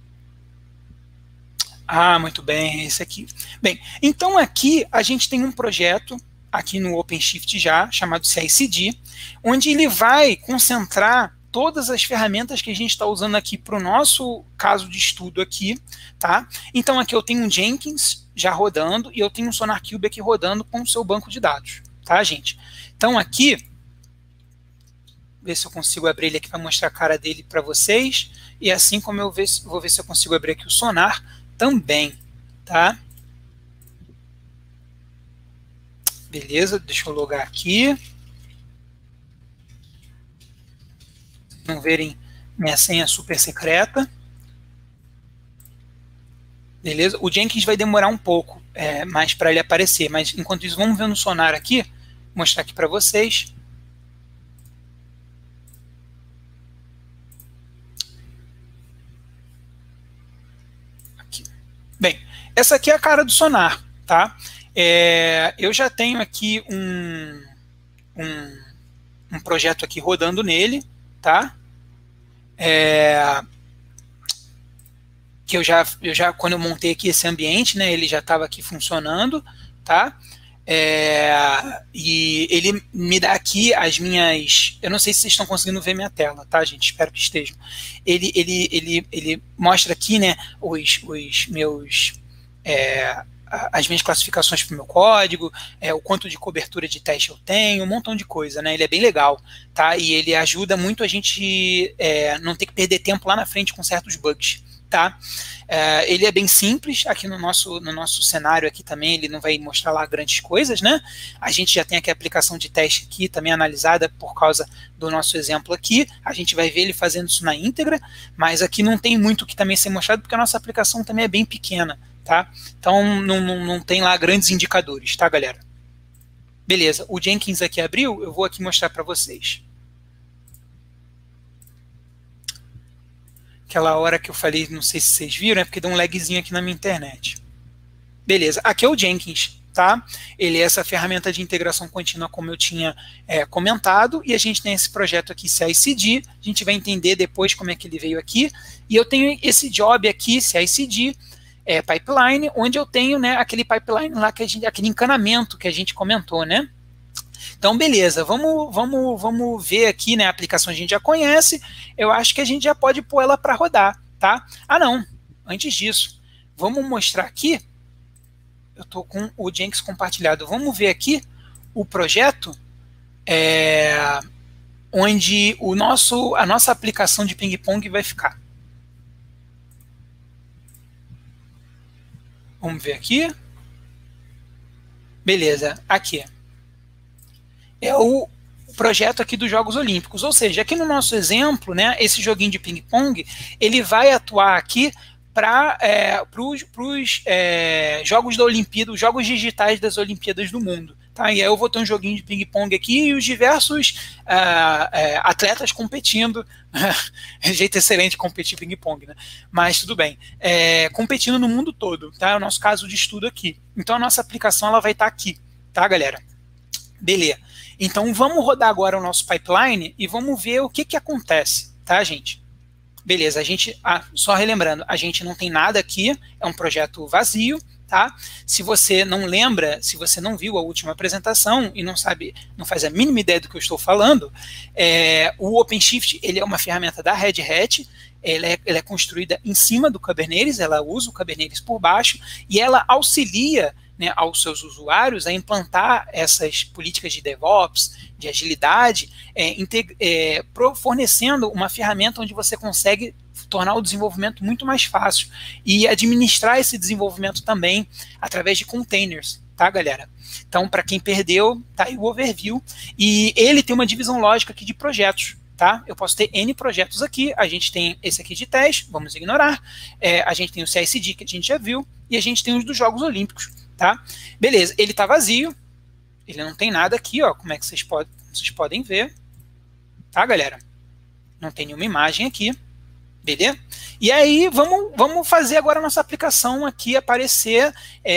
Ah, muito bem, é esse aqui. Bem, então aqui a gente tem um projeto, aqui no OpenShift já, chamado CI/CD, onde ele vai concentrar todas as ferramentas que a gente está usando aqui para o nosso caso de estudo aqui, tá? Então aqui eu tenho um Jenkins já rodando e eu tenho um SonarQube aqui rodando com o seu banco de dados, tá, gente? Então aqui, ver se eu consigo abrir ele aqui para mostrar a cara dele para vocês. E assim como eu vou ver se eu consigo abrir aqui o Sonar também, tá? Beleza, deixa eu logar aqui. Não verem minha senha super secreta. Beleza, o Jenkins vai demorar um pouco mais para ele aparecer, mas enquanto isso vamos ver no Sonar aqui, mostrar aqui para vocês. Bem, essa aqui é a cara do Sonar, tá? Eu já tenho aqui um projeto aqui rodando nele, tá? Que eu já, quando eu montei aqui esse ambiente, né, ele já estava aqui funcionando, tá? E ele me dá aqui as minhas... Eu não sei se vocês estão conseguindo ver minha tela, tá, gente? Espero que estejam. Ele mostra aqui, né, as minhas classificações para o meu código, o quanto de cobertura de teste eu tenho, um montão de coisa, né? Ele é bem legal, tá? E ele ajuda muito a gente não ter que perder tempo lá na frente com certos bugs, tá? Ele é bem simples, aqui no nosso cenário aqui também, ele não vai mostrar lá grandes coisas, né? A gente já tem aqui a aplicação de teste aqui, também analisada por causa do nosso exemplo aqui, a gente vai ver ele fazendo isso na íntegra, mas aqui não tem muito que também ser mostrado, porque a nossa aplicação também é bem pequena, tá? Então não tem lá grandes indicadores, tá, galera? Beleza, o Jenkins aqui abriu, eu vou aqui mostrar para vocês. Aquela hora que eu falei, não sei se vocês viram, é porque deu um lagzinho aqui na minha internet. Beleza, aqui é o Jenkins, tá? Ele é essa ferramenta de integração contínua, como eu tinha comentado, e a gente tem esse projeto aqui, CI/CD, a gente vai entender depois como é que ele veio aqui, e eu tenho esse job aqui, CI/CD, pipeline, onde eu tenho, né, aquele pipeline lá, aquele encanamento que a gente comentou, né? Então, beleza, vamos ver aqui, né, a aplicação a gente já conhece, eu acho que a gente já pode pôr ela para rodar, tá? Ah, não, antes disso, vamos mostrar aqui eu estou com o Jenkins compartilhado. Vamos ver aqui o projeto onde a nossa aplicação de ping-pong vai ficar. Vamos ver aqui. Beleza, aqui. É o projeto aqui dos Jogos Olímpicos. Ou seja, aqui no nosso exemplo, né, esse joguinho de ping-pong, ele vai atuar aqui para os jogos da Olimpíada, os jogos digitais das Olimpíadas do mundo. Tá? E aí eu vou ter um joguinho de ping-pong aqui e os diversos atletas competindo. Jeito excelente de competir ping-pong, né? Mas tudo bem. Competindo no mundo todo. Tá? É o nosso caso de estudo aqui. Então a nossa aplicação ela vai estar aqui. Tá, galera? Beleza. Então vamos rodar agora o nosso pipeline e vamos ver o que acontece. Tá, gente? Beleza, a gente, só relembrando, a gente não tem nada aqui, é um projeto vazio, tá? Se você não lembra, se você não viu a última apresentação e não sabe, não faz a mínima ideia do que eu estou falando, o OpenShift, ele é uma ferramenta da Red Hat, ela é construída em cima do Kubernetes, ela usa o Kubernetes por baixo e ela auxilia, né, aos seus usuários a implantar essas políticas de DevOps, de agilidade, fornecendo uma ferramenta onde você consegue tornar o desenvolvimento muito mais fácil e administrar esse desenvolvimento também através de containers, tá, galera? Então, para quem perdeu, tá aí o overview. E ele tem uma divisão lógica aqui de projetos, tá? Eu posso ter N projetos aqui, a gente tem esse aqui de teste, vamos ignorar, a gente tem o CI/CD que a gente já viu, e a gente tem os dos Jogos Olímpicos, tá? Beleza, ele tá vazio, ele não tem nada aqui, ó, como vocês podem ver, tá, galera? Não tem nenhuma imagem aqui, beleza? E aí, vamos fazer agora a nossa aplicação aqui aparecer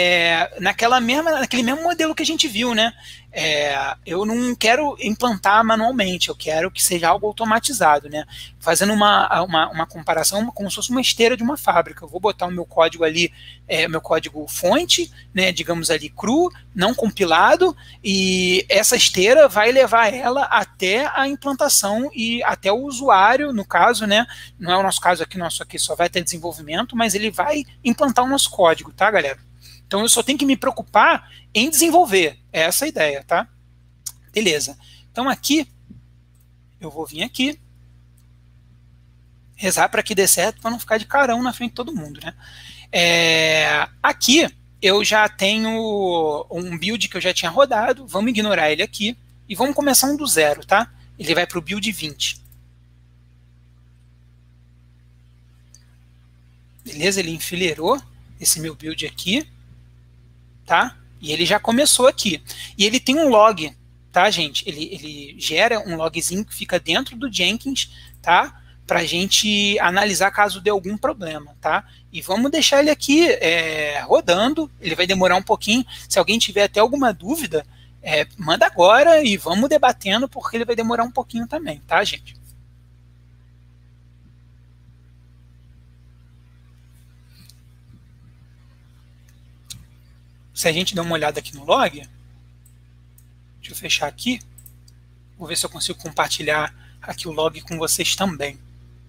naquele mesmo modelo que a gente viu, né? Eu não quero implantar manualmente, eu quero que seja algo automatizado, né? Fazendo uma comparação como se fosse uma esteira de uma fábrica. Eu vou botar o meu código ali, meu código fonte, né, digamos ali cru, não compilado, e essa esteira vai levar ela até a implantação e até o usuário, no caso, né? Não é o nosso caso aqui, nosso aqui só vai ter desenvolvimento, mas ele vai implantar o nosso código, tá, galera? Então eu só tenho que me preocupar em desenvolver. É essa a ideia, tá? Beleza. Então aqui, eu vou vir aqui, rezar para que dê certo, para não ficar de carão na frente de todo mundo, né? Aqui eu já tenho um build que eu já tinha rodado, vamos ignorar ele aqui, e vamos começar um do zero, tá? Ele vai para o build 20. Beleza? Ele enfileirou esse meu build aqui, tá? E ele já começou aqui. E ele tem um log, tá, gente? Ele gera um logzinho que fica dentro do Jenkins, tá? Pra gente analisar caso dê algum problema, tá? E vamos deixar ele aqui rodando. Ele vai demorar um pouquinho. Se alguém tiver até alguma dúvida, manda agora e vamos debatendo, porque ele vai demorar um pouquinho também, tá, gente? Se a gente der uma olhada aqui no log, deixa eu fechar aqui, vou ver se eu consigo compartilhar aqui o log com vocês também.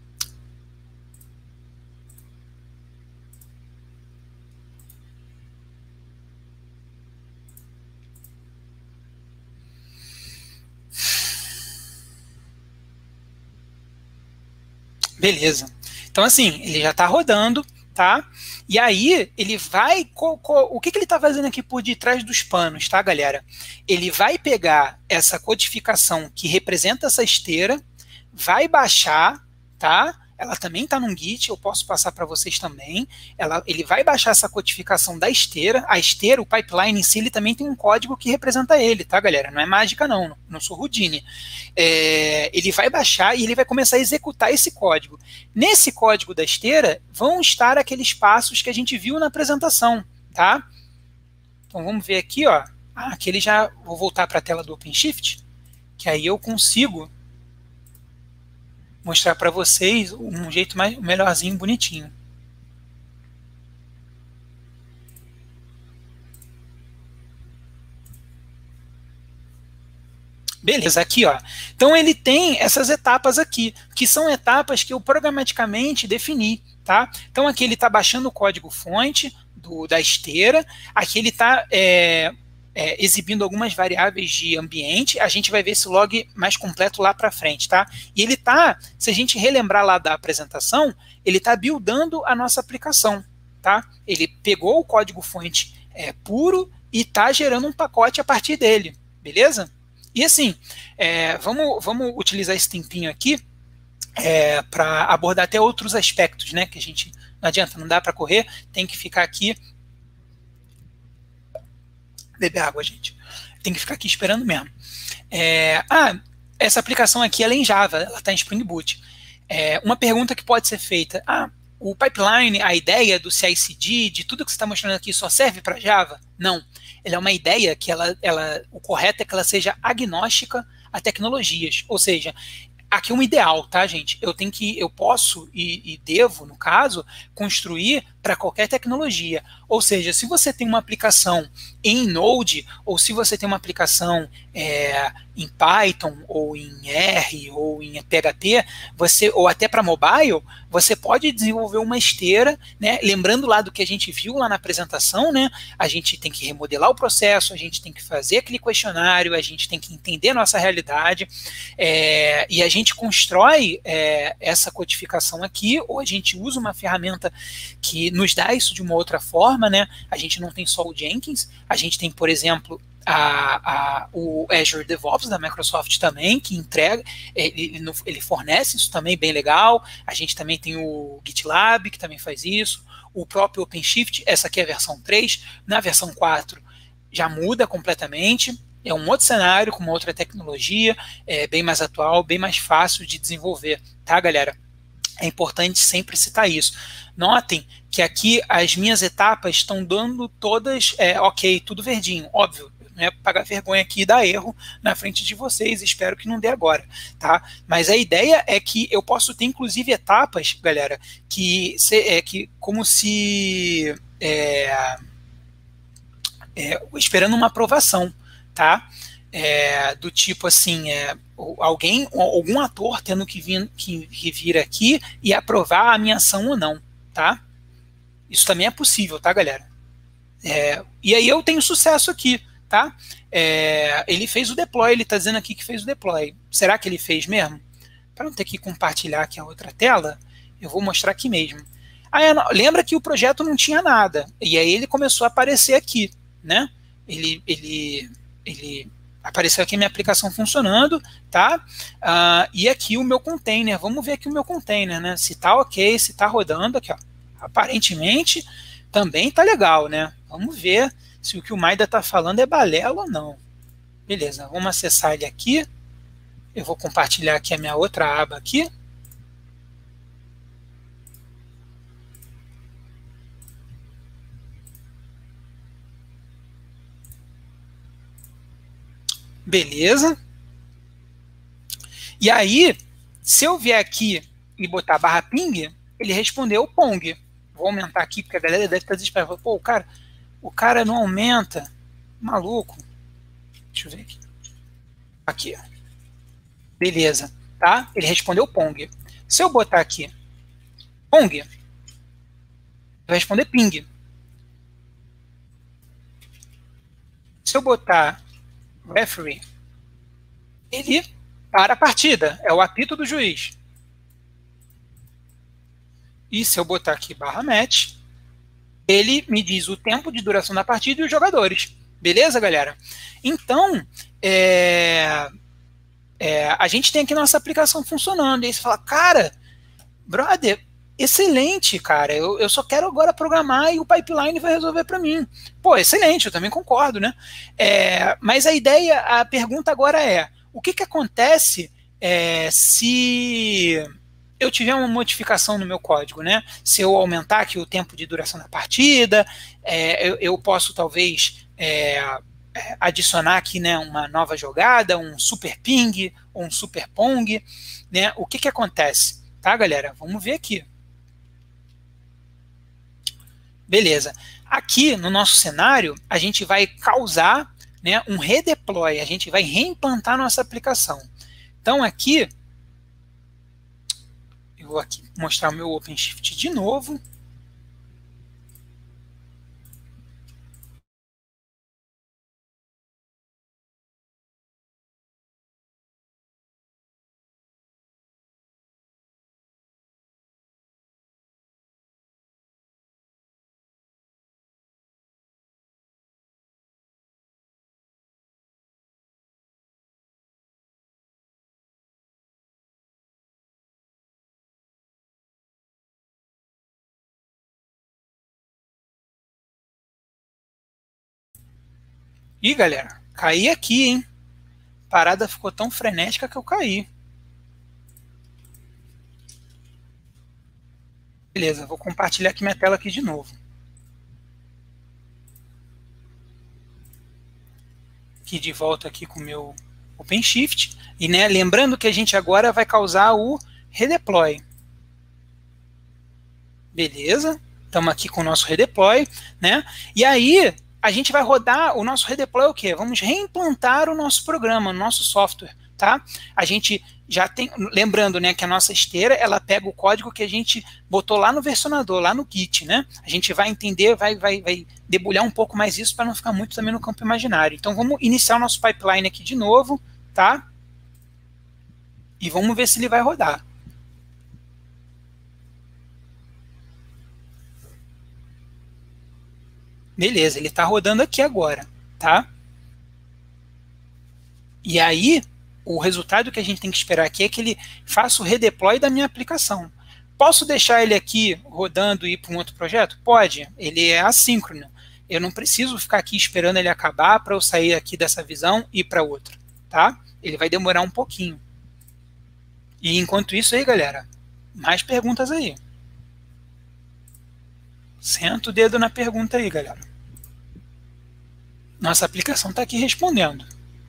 Beleza. Então, assim, ele já está rodando, tá? E aí, ele vai... O que ele está fazendo aqui por detrás dos panos, tá, galera? Ele vai pegar essa codificação que representa essa esteira, vai baixar, tá? Ela também está num Git, eu posso passar para vocês também. Ele vai baixar essa codificação da esteira. A esteira, o pipeline em si, ele também tem um código que representa ele, tá, galera? Não é mágica, não sou Houdini. Ele vai baixar e ele vai começar a executar esse código. Nesse código da esteira, vão estar aqueles passos que a gente viu na apresentação, tá? Então, vamos ver aqui, ó. Aqui ele já... Vou voltar para a tela do OpenShift, que aí eu consigo mostrar para vocês um jeito melhorzinho, bonitinho. Beleza, aqui, ó. Então ele tem essas etapas aqui, que são etapas que eu programaticamente defini, tá? Então aqui ele está baixando o código fonte, da esteira. Aqui ele está exibindo algumas variáveis de ambiente. A gente vai ver esse log mais completo lá para frente, tá? E ele está, se a gente relembrar lá da apresentação, ele está buildando a nossa aplicação, tá? Ele pegou o código-fonte puro e está gerando um pacote a partir dele, beleza? E assim, vamos utilizar esse tempinho aqui para abordar até outros aspectos, né? Que a gente não adianta, não dá para correr, tem que ficar aqui. Beber água, gente. Tem que ficar aqui esperando mesmo. Essa aplicação aqui ela é em Java, ela está em Spring Boot. Uma pergunta que pode ser feita: o pipeline, a ideia do CI/CD, de tudo que você está mostrando aqui, só serve para Java? Não. Ela é uma ideia que o correto é que ela seja agnóstica a tecnologias. Ou seja, aqui é um ideal, tá, gente? Eu posso e devo, no caso, construir para qualquer tecnologia. Ou seja, se você tem uma aplicação em Node, ou se você tem uma aplicação em Python, ou em R, ou em PHP, ou até para mobile, você pode desenvolver uma esteira, né? Lembrando lá do que a gente viu lá na apresentação, né? A gente tem que remodelar o processo, a gente tem que fazer aquele questionário, a gente tem que entender a nossa realidade, e a gente constrói essa codificação aqui, ou a gente usa uma ferramenta que nos dá isso de uma outra forma, né? A gente não tem só o Jenkins, a gente tem, por exemplo, o Azure DevOps da Microsoft também, que entrega, ele fornece isso também bem legal. A gente também tem o GitLab, que também faz isso, o próprio OpenShift, essa aqui é a versão 3, na versão 4 já muda completamente, é um outro cenário, com uma outra tecnologia, bem mais atual, bem mais fácil de desenvolver, tá, galera? É importante sempre citar isso. Notem que aqui as minhas etapas estão dando todas, ok, tudo verdinho, óbvio. Não é pagar vergonha aqui e dar erro na frente de vocês, espero que não dê agora, tá? Mas a ideia é que eu posso ter, inclusive, etapas, galera, que como se esperando uma aprovação, tá? Do tipo assim, algum ator tendo que vir aqui e aprovar a minha ação ou não, tá? Isso também é possível, tá, galera? E aí eu tenho sucesso aqui, tá? Ele fez o deploy, ele está dizendo aqui que fez o deploy. Será que ele fez mesmo? Para não ter que compartilhar aqui a outra tela, eu vou mostrar aqui mesmo. Lembra que o projeto não tinha nada, e aí ele começou a aparecer aqui, né? Ele apareceu aqui a minha aplicação funcionando, tá? E aqui o meu container, vamos ver aqui o meu container, né? Se tá ok, se tá rodando aqui, ó. Aparentemente também tá legal, né? Vamos ver se o que o Maida está falando é balela ou não. Beleza, vamos acessar ele aqui. Eu vou compartilhar aqui a minha outra aba aqui. Beleza. E aí, se eu vier aqui e botar /ping, ele respondeu Pong. Vou aumentar aqui, porque a galera deve estar desesperada. Pô, o cara não aumenta. Maluco. Deixa eu ver aqui. Aqui. Beleza. Tá? Ele respondeu Pong. Se eu botar aqui Pong, vai responder ping. Se eu botar referee, ele para a partida. É o apito do juiz. E se eu botar aqui /match, ele me diz o tempo de duração da partida e os jogadores. Beleza, galera? Então, a gente tem aqui nossa aplicação funcionando. E aí você fala, cara, brother, excelente, cara. Eu só quero agora programar e o pipeline vai resolver para mim. Pô, excelente, eu também concordo, né? Mas a pergunta agora é, o que acontece se eu tiver uma modificação no meu código, né? Se eu aumentar aqui o tempo de duração da partida, eu posso talvez adicionar aqui, né, uma nova jogada, um super ping ou um super pong, né? O que acontece? Tá, galera? Vamos ver aqui. Beleza. Aqui no nosso cenário, a gente vai causar, né, um redeploy, a gente vai reimplantar nossa aplicação. Então aqui, eu vou aqui mostrar o meu OpenShift de novo. Ih, galera, caí aqui, hein? A parada ficou tão frenética que eu caí. Beleza, vou compartilhar aqui minha tela aqui de novo. Aqui de volta aqui com o meu OpenShift. E né, lembrando que a gente agora vai causar o redeploy. Beleza, estamos aqui com o nosso redeploy, né? E aí a gente vai rodar o nosso redeploy o quê? Vamos reimplantar o nosso programa, o nosso software, tá? A gente já tem, lembrando, né, que a nossa esteira, ela pega o código que a gente botou lá no versionador, lá no Git, né? A gente vai entender, vai debulhar um pouco mais isso para não ficar muito também no campo imaginário. Então vamos iniciar o nosso pipeline aqui de novo, tá? E vamos ver se ele vai rodar. Beleza, ele está rodando aqui agora, tá? E aí, o resultado que a gente tem que esperar aqui é que ele faça o redeploy da minha aplicação. Posso deixar ele aqui rodando e ir para um outro projeto? Pode, ele é assíncrono. Eu não preciso ficar aqui esperando ele acabar para eu sair aqui dessa visão e ir para outra, tá? Ele vai demorar um pouquinho. E enquanto isso aí, galera, mais perguntas aí. Senta o dedo na pergunta aí, galera. Nossa aplicação está aqui respondendo.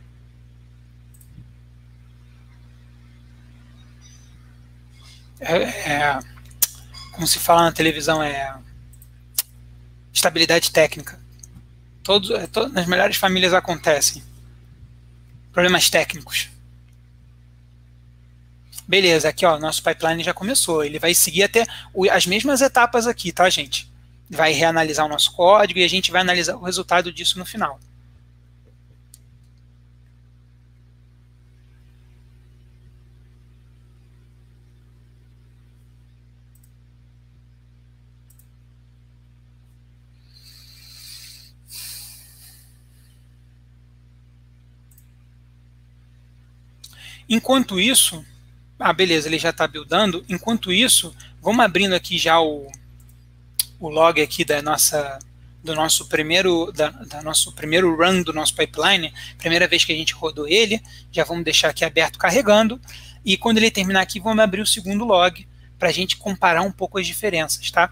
Como se fala na televisão, estabilidade técnica. Nas melhores famílias acontecem. Problemas técnicos. Beleza, aqui ó, nosso pipeline já começou. Ele vai seguir até as mesmas etapas aqui, tá, gente? Vai reanalisar o nosso código e a gente vai analisar o resultado disso no final. Enquanto isso, beleza, ele já está buildando. Enquanto isso, vamos abrindo aqui já o log aqui do nosso primeiro run do nosso pipeline, primeira vez que a gente rodou ele, já vamos deixar aqui aberto carregando, e quando ele terminar aqui, vamos abrir o segundo log, para a gente comparar um pouco as diferenças, tá?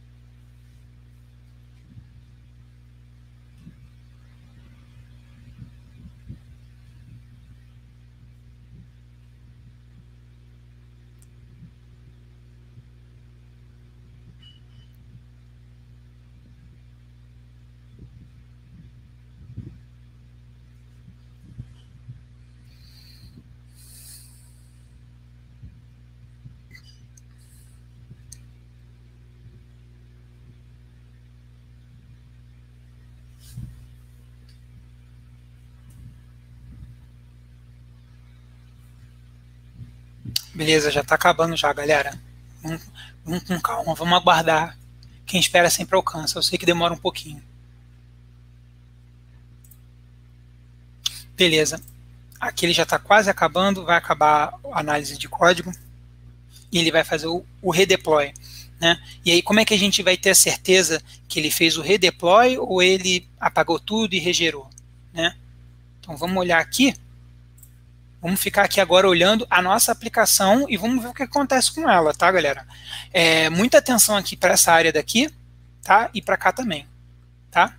Beleza, já está acabando já, galera. Vamos com calma, vamos aguardar. Quem espera sempre alcança. Eu sei que demora um pouquinho. Beleza. Aqui ele já está quase acabando, vai acabar a análise de código. E ele vai fazer o redeploy, né? E aí, como é que a gente vai ter a certeza que ele fez o redeploy ou ele apagou tudo e regerou, né? Então, vamos olhar aqui. Vamos ficar aqui agora olhando a nossa aplicação e vamos ver o que acontece com ela, tá, galera? Muita atenção aqui para essa área daqui, tá? E para cá também, tá?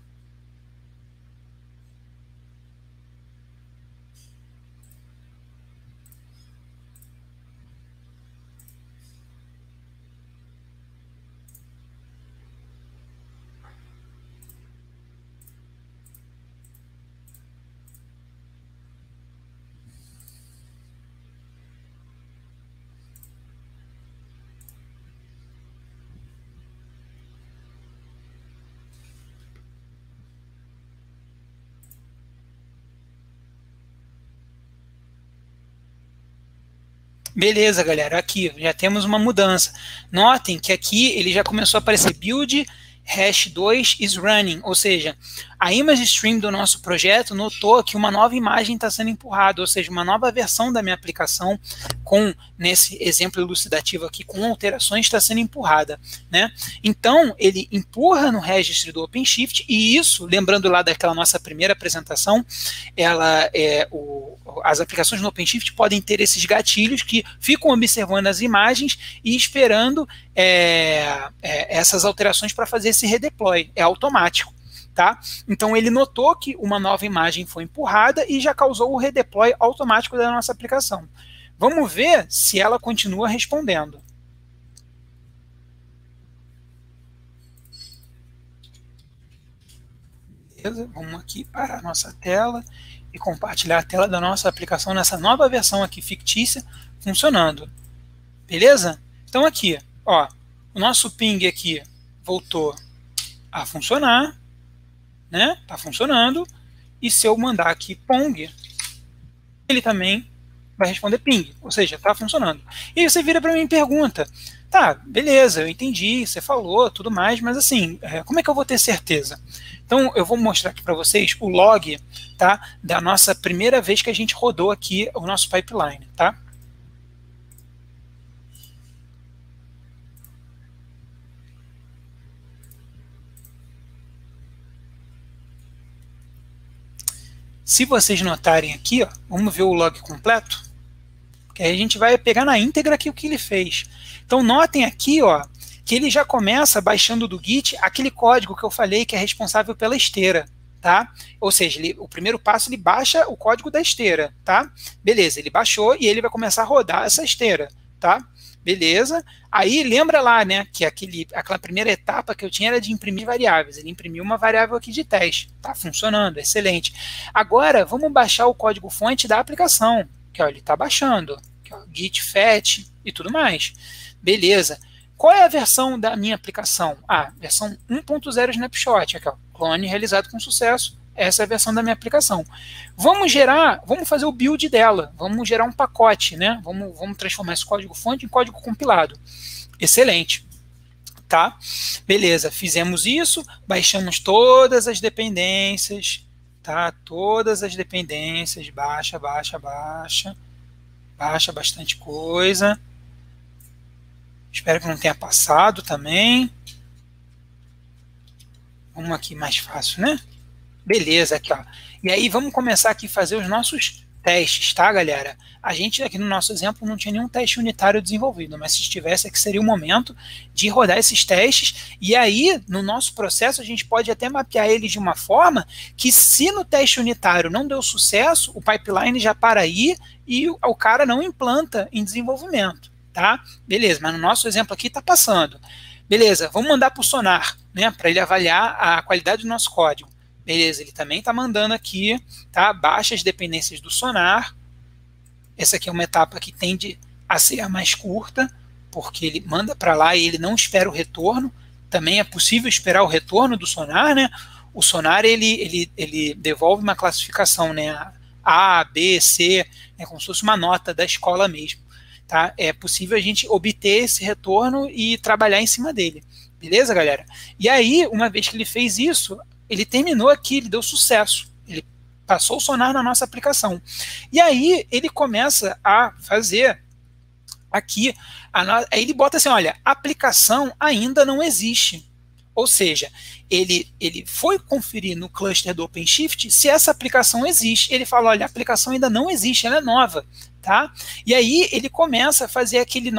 Beleza, galera, aqui já temos uma mudança. Notem que aqui ele já começou a aparecer build hash 2 is running, ou seja, A image stream do nosso projeto notou que uma nova imagem está sendo empurrada, ou seja, uma nova versão da minha aplicação, nesse exemplo elucidativo aqui, com alterações, está sendo empurrada, né? Então, ele empurra no registry do OpenShift, e isso, lembrando lá daquela nossa primeira apresentação, as aplicações no OpenShift podem ter esses gatilhos que ficam observando as imagens e esperando essas alterações para fazer esse redeploy, é automático. Tá? Então ele notou que uma nova imagem foi empurrada e já causou o redeploy automático da nossa aplicação. Vamos ver se ela continua respondendo. Beleza? Vamos aqui para a nossa tela e compartilhar a tela da nossa aplicação nessa nova versão aqui fictícia funcionando. Beleza? Então aqui, ó, o nosso ping aqui voltou a funcionar. Né? Tá funcionando, e se eu mandar aqui pong, ele também vai responder ping, ou seja, tá funcionando. E aí você vira para mim e pergunta, tá, beleza, eu entendi, você falou, tudo mais, mas assim, como é que eu vou ter certeza? Então eu vou mostrar aqui para vocês o log, tá, da nossa primeira vez que a gente rodou aqui o nosso pipeline, tá? Se vocês notarem aqui, ó, vamos ver o log completo, que aí a gente vai pegar na íntegra aqui o que ele fez. Então notem aqui, ó, que ele já começa baixando do Git aquele código que eu falei que é responsável pela esteira, tá? Ou seja, o primeiro passo ele baixa o código da esteira, tá? Beleza, ele baixou e ele vai começar a rodar essa esteira, tá? Beleza. Aí lembra lá, né, que aquela primeira etapa que eu tinha era de imprimir variáveis. Ele imprimiu uma variável aqui de teste. Tá funcionando, excelente. Agora vamos baixar o código-fonte da aplicação, que ó, ele está baixando, que ó, git fetch e tudo mais. Beleza. Qual é a versão da minha aplicação? Ah, versão 1.0 Snapshot, aqui ó, clone realizado com sucesso. Essa é a versão da minha aplicação. Vamos fazer o build dela, vamos gerar um pacote, né? Vamos transformar esse código-fonte em código compilado. Excelente. Tá? Beleza, fizemos isso, baixamos todas as dependências, tá? Todas as dependências, baixa bastante coisa. Espero que não tenha passado também. Vamos aqui mais fácil, né? Beleza, aqui ó. E aí vamos começar aqui a fazer os nossos testes, tá, galera? A gente aqui no nosso exemplo não tinha nenhum teste unitário desenvolvido, mas se tivesse aqui seria o momento de rodar esses testes, e aí no nosso processo a gente pode até mapear ele de uma forma que se no teste unitário não deu sucesso, o pipeline já para aí e o cara não implanta em desenvolvimento, tá? Beleza, mas no nosso exemplo aqui tá passando. Beleza, vamos mandar para o Sonar, né, para ele avaliar a qualidade do nosso código. Beleza, ele também está mandando aqui, tá? Baixa as dependências do Sonar. Essa aqui é uma etapa que tende a ser a mais curta, porque ele manda para lá e ele não espera o retorno. Também é possível esperar o retorno do Sonar, né? O Sonar, ele devolve uma classificação, né? A, B, C, né? Como se fosse uma nota da escola mesmo, tá? É possível a gente obter esse retorno e trabalhar em cima dele. Beleza, galera? E aí, uma vez que ele fez isso, ele terminou aqui, ele deu sucesso. Ele passou o Sonar na nossa aplicação. E aí ele começa a fazer aqui, aí ele bota assim, olha, a aplicação ainda não existe. Ou seja, ele foi conferir no cluster do OpenShift se essa aplicação existe. Ele fala, olha, a aplicação ainda não existe, ela é nova. Tá? E aí ele começa a fazer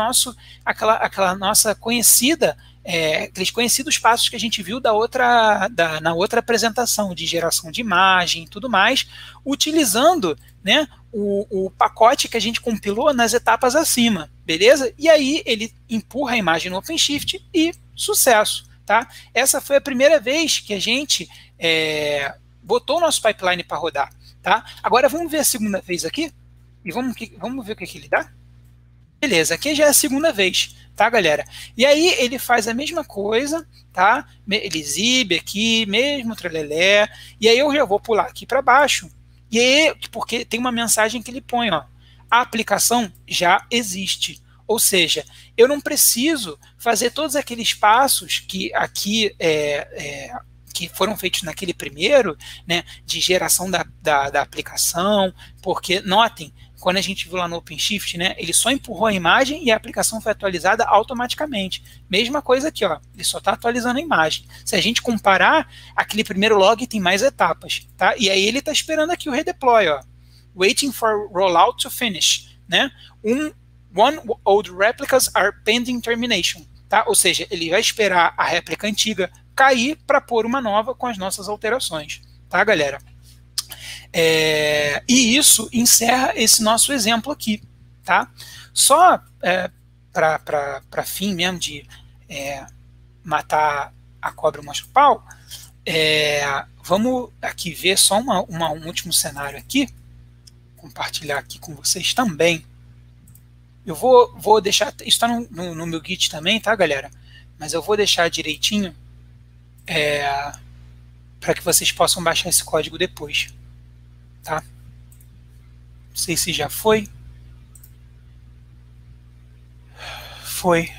aquela nossa conhecida, aqueles conhecidos passos que a gente viu na outra apresentação de geração de imagem e tudo mais, utilizando, né, o pacote que a gente compilou nas etapas acima, beleza? E aí ele empurra a imagem no OpenShift e sucesso, tá? Essa foi a primeira vez que a gente botou o nosso pipeline para rodar, tá? Agora vamos ver a segunda vez aqui e vamos ver o que ele dá? Beleza, aqui já é a segunda vez, tá, galera? E aí ele faz a mesma coisa, tá? Ele exibe aqui, mesmo trelelé, e aí eu já vou pular aqui para baixo, e aí, porque tem uma mensagem que ele põe, ó, a aplicação já existe. Ou seja, eu não preciso fazer todos aqueles passos que aqui que que foram feitos naquele primeiro, né, de geração da aplicação, porque, notem, quando a gente viu lá no OpenShift, né, ele só empurrou a imagem e a aplicação foi atualizada automaticamente. Mesma coisa aqui, ó, ele só está atualizando a imagem. Se a gente comparar, aquele primeiro log tem mais etapas, tá? E aí ele está esperando aqui o redeploy, ó, waiting for rollout to finish, né? One old replicas are pending termination, tá? Ou seja, ele vai esperar a réplica antiga cair para pôr uma nova com as nossas alterações, tá, galera? E isso encerra esse nosso exemplo aqui, tá? Só para fim mesmo de matar a cobra e mostra o pau, vamos aqui ver só um último cenário aqui, compartilhar aqui com vocês também. Eu vou deixar, isso está no meu Git também, tá, galera? Mas eu vou deixar direitinho para que vocês possam baixar esse código depois. Tá? Não sei se já foi. Foi.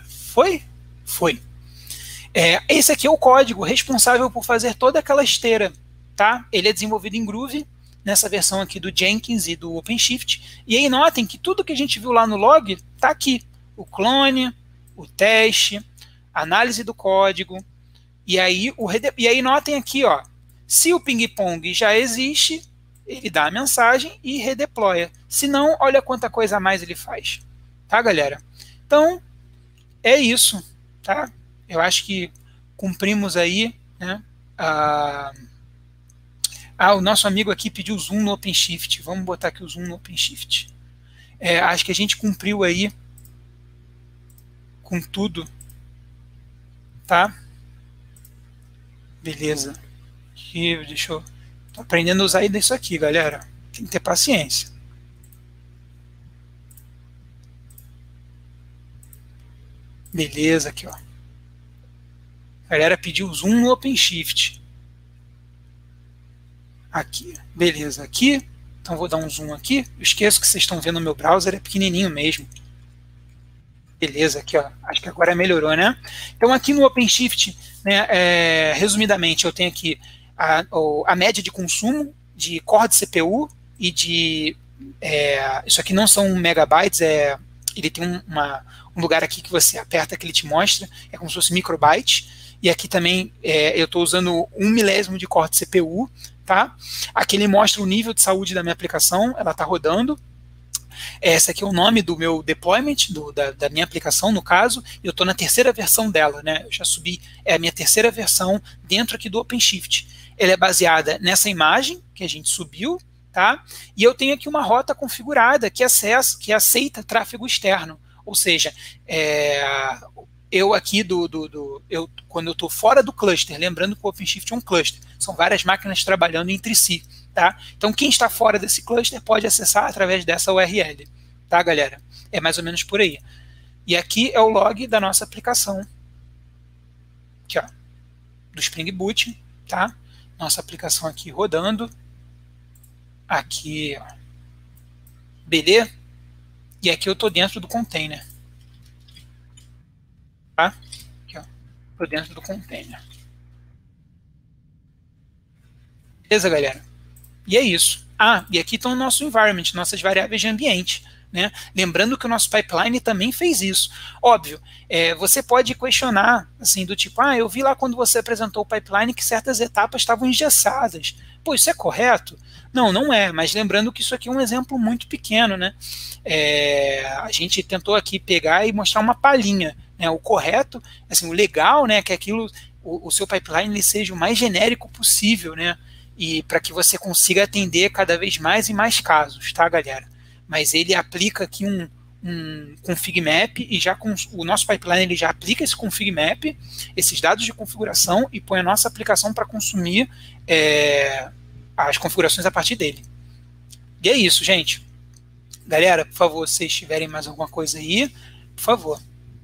Esse aqui é o código responsável por fazer toda aquela esteira, tá? Ele é desenvolvido em Groovy, nessa versão aqui do Jenkins e do OpenShift. E aí notem que tudo que a gente viu lá no log tá aqui. O clone, o teste, a análise do código. E aí notem aqui, ó, se o ping-pong já existe, ele dá a mensagem e redeploya. Se não, olha quanta coisa a mais ele faz. Tá, galera? Então, é isso. Tá? Eu acho que cumprimos aí, né? O nosso amigo aqui pediu zoom no OpenShift. Vamos botar aqui o zoom no OpenShift. Acho que a gente cumpriu aí com tudo. Tá? Beleza. Aqui, deixa eu... Tô aprendendo a usar isso aqui, galera. Tem que ter paciência. Beleza, aqui, ó. A galera pediu zoom no OpenShift. Aqui, beleza. Aqui, então vou dar um zoom aqui. Eu esqueço que vocês estão vendo no meu browser, é pequenininho mesmo. Beleza, aqui, ó. Acho que agora melhorou, né? Então aqui no OpenShift, né, resumidamente, eu tenho aqui a média de consumo de core de CPU e de... isso aqui não são megabytes, ele tem um lugar aqui que você aperta que ele te mostra, é como se fosse microbyte, e aqui também eu estou usando 1 milésimo de core de CPU, tá? Aqui ele mostra o nível de saúde da minha aplicação, ela está rodando. Esse aqui é o nome do meu deployment, da minha aplicação, no caso, e eu estou na terceira versão dela, né? Eu já subi, a minha terceira versão dentro aqui do OpenShift. Ela é baseada nessa imagem que a gente subiu, tá? E eu tenho aqui uma rota configurada que aceita tráfego externo, ou seja, eu aqui quando eu estou fora do cluster, lembrando que o OpenShift é um cluster, são várias máquinas trabalhando entre si, tá? Então quem está fora desse cluster pode acessar através dessa URL, tá, galera? É mais ou menos por aí. E aqui é o log da nossa aplicação, aqui, ó, do Spring Boot, tá? Nossa aplicação aqui rodando, aqui, ó, beleza? E aqui eu estou dentro do container, tá? Aqui, ó, estou dentro do container. Beleza, galera? E é isso. E aqui estão o nosso environment, nossas variáveis de ambiente, né? Lembrando que o nosso pipeline também fez isso. Óbvio, você pode questionar, assim, do tipo, eu vi lá quando você apresentou o pipeline que certas etapas estavam engessadas. Pô, isso é correto? Não, não é, mas lembrando que isso aqui é um exemplo muito pequeno, né? A gente tentou aqui pegar e mostrar uma palhinha, né? O correto, assim, o legal, né, que aquilo, o seu pipeline ele seja o mais genérico possível, né? E para que você consiga atender cada vez mais e mais casos, tá, galera? Mas ele aplica aqui um config map e já o nosso pipeline ele já aplica esse config map, esses dados de configuração e põe a nossa aplicação para consumir as configurações a partir dele. E é isso, gente. Galera, por favor, se vocês tiverem mais alguma coisa aí, por favor.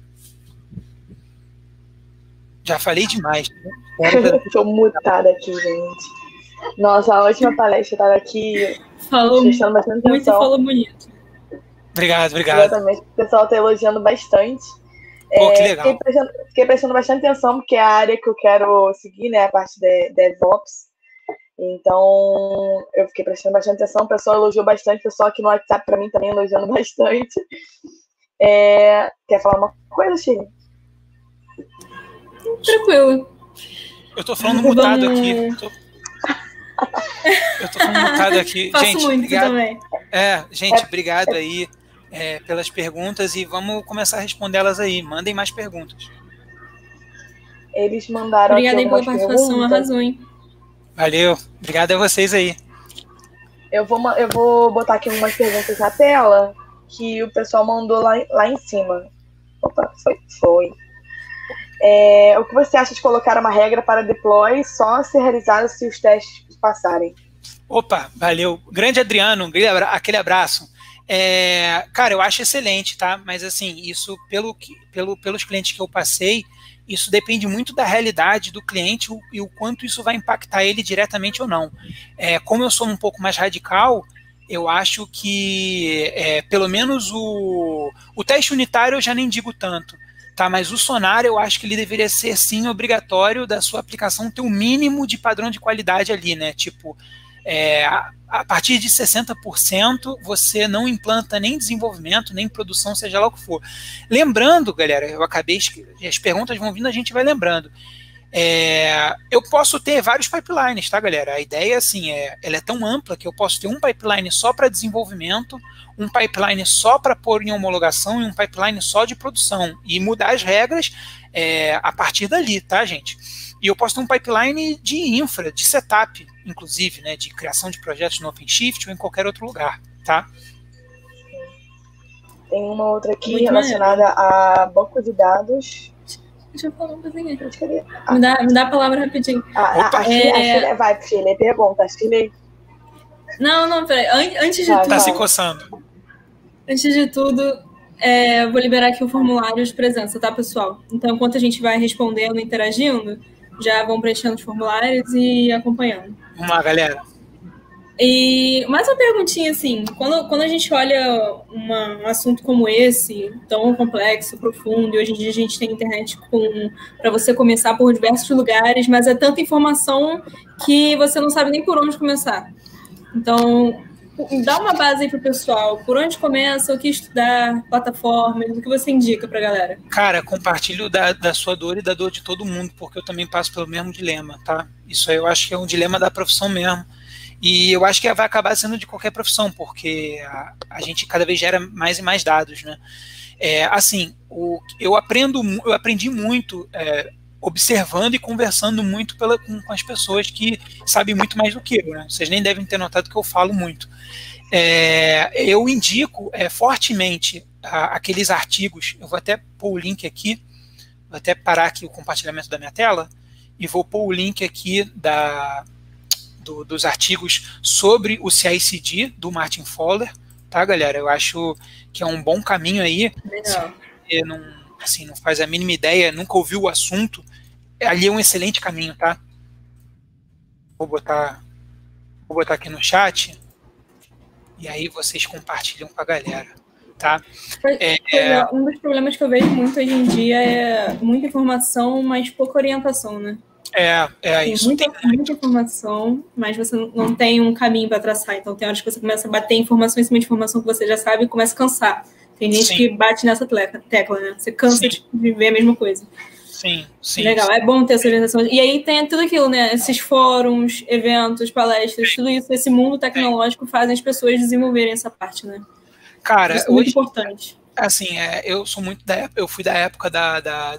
Já falei demais. Estou mutada aqui, gente. Nossa, a última palestra estava aqui falou prestando bastante atenção. Muito, falou bonito. Obrigado. Exatamente, o pessoal está elogiando bastante. Pô, que legal. Fiquei prestando bastante atenção, porque é a área que eu quero seguir, né? A parte de DevOps. Então, eu fiquei prestando bastante atenção. O pessoal elogiou bastante. O pessoal aqui no WhatsApp, para mim, também elogiando bastante. Quer falar uma coisa, Chile? Tranquilo. Eu tô falando mutado aqui. Eu tô falando mutado aqui. Faço gente, muito obrigado. também. Gente, obrigado aí pelas perguntas e vamos começar a respondê-las aí. Mandem mais perguntas. Eles mandaram Obrigada aqui aí pela algumas participação, perguntas. arrasou, hein? Valeu. Obrigado a vocês aí. Eu vou botar aqui umas perguntas na tela que o pessoal mandou lá em cima. Opa, foi. O que você acha de colocar uma regra para deploy só ser realizada se os testes passarem? Opa, valeu. Grande Adriano, aquele abraço. Cara, eu acho excelente, tá? Mas assim, isso pelos clientes que eu passei, isso depende muito da realidade do cliente e o quanto isso vai impactar ele diretamente ou não. Como eu sou um pouco mais radical, eu acho que pelo menos o teste unitário eu já nem digo tanto, tá? Mas o Sonar eu acho que ele deveria ser sim obrigatório da sua aplicação ter um mínimo de padrão de qualidade ali, né? Tipo, a partir de 60% você não implanta nem desenvolvimento, nem produção, seja lá o que for. Lembrando, galera, as perguntas vão vindo, a gente vai lembrando. Eu posso ter vários pipelines, tá, galera? A ideia, assim, ela é tão ampla que eu posso ter um pipeline só para desenvolvimento, um pipeline só para pôr em homologação e um pipeline só de produção. E mudar as regras a partir dali, tá, gente? E eu posso ter um pipeline de infra, de setup, inclusive, né, de criação de projetos no OpenShift ou em qualquer outro lugar, tá? Tem uma outra aqui muito relacionada a banco de dados. Deixa eu falar um pouquinho. Me dá a palavra rapidinho. A Chile, vai, Chile, pergunta. Chile. Não, peraí. Antes de tudo. Tá se coçando. Antes de tudo, vou liberar aqui o formulário de presença, tá, pessoal? Então, enquanto a gente vai respondendo e interagindo, já vão preenchendo os formulários e acompanhando. Vamos lá, galera. E mais uma perguntinha, assim, quando a gente olha um assunto como esse, tão complexo, profundo, e hoje em dia a gente tem internet para você começar por diversos lugares, mas é tanta informação que você não sabe nem por onde começar. Então, dá uma base aí pro pessoal, por onde começa, o que estudar, plataformas, o que você indica pra galera? Cara, compartilho da sua dor e da dor de todo mundo, porque eu também passo pelo mesmo dilema, tá? Isso aí eu acho que é um dilema da profissão mesmo. E eu acho que vai acabar sendo de qualquer profissão, porque a gente cada vez gera mais e mais dados, né? Assim, eu aprendi muito observando e conversando muito com as pessoas que sabem muito mais do que eu, né? Vocês nem devem ter notado que eu falo muito. Eu indico fortemente aqueles artigos, eu vou até pôr o link aqui, vou até parar aqui o compartilhamento da minha tela, e vou pôr o link aqui dos artigos sobre o CI/CD do Martin Fowler, tá, galera? Eu acho que é um bom caminho aí. Legal. Se não faz a mínima ideia, nunca ouviu o assunto, ali é um excelente caminho, tá? Vou botar aqui no chat e aí vocês compartilham com a galera, tá? Um dos problemas que eu vejo muito hoje em dia é muita informação, mas pouca orientação, né? Tem isso. Muita informação, mas você não tem um caminho para traçar. Então, tem horas que você começa a bater informação em cima de informação que você já sabe e começa a cansar. Tem gente que bate nessa tecla, né? Você cansa de ver a mesma coisa. Sim. Legal, é bom ter essa orientação. E aí tem tudo aquilo, né? Esses fóruns, eventos, palestras, tudo isso, esse mundo tecnológico fazem as pessoas desenvolverem essa parte, né? Cara, isso é muito importante. Assim, eu sou muito eu fui da época da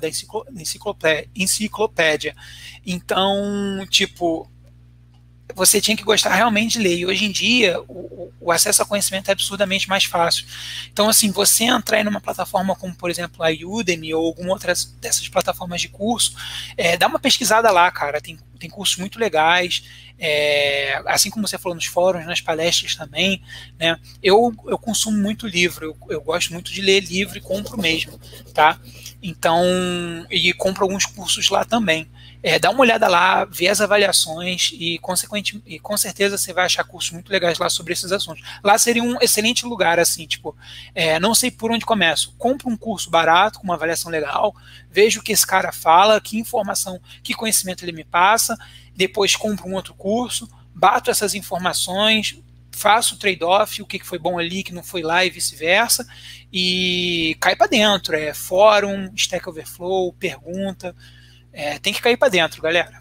enciclopédia. Então, tipo, você tinha que gostar realmente de ler. E hoje em dia, o acesso ao conhecimento é absurdamente mais fácil. Então, assim, você entrar em uma plataforma como, por exemplo, a Udemy ou alguma outra dessas plataformas de curso, dá uma pesquisada lá, cara. Tem cursos muito legais. Assim como você falou nos fóruns, nas palestras também, né? Eu consumo muito livro. Eu gosto muito de ler livro e compro mesmo, tá? Então, e compro alguns cursos lá também. dá uma olhada lá, vê as avaliações e com certeza você vai achar cursos muito legais lá sobre esses assuntos. Lá seria um excelente lugar, assim, tipo, não sei por onde começo. Compro um curso barato, com uma avaliação legal, vejo o que esse cara fala, que informação, que conhecimento ele me passa, depois compro um outro curso, bato essas informações, faço o trade-off, o que foi bom ali, que não foi lá e vice-versa, e cai para dentro. Fórum, Stack Overflow, pergunta, tem que cair para dentro, galera.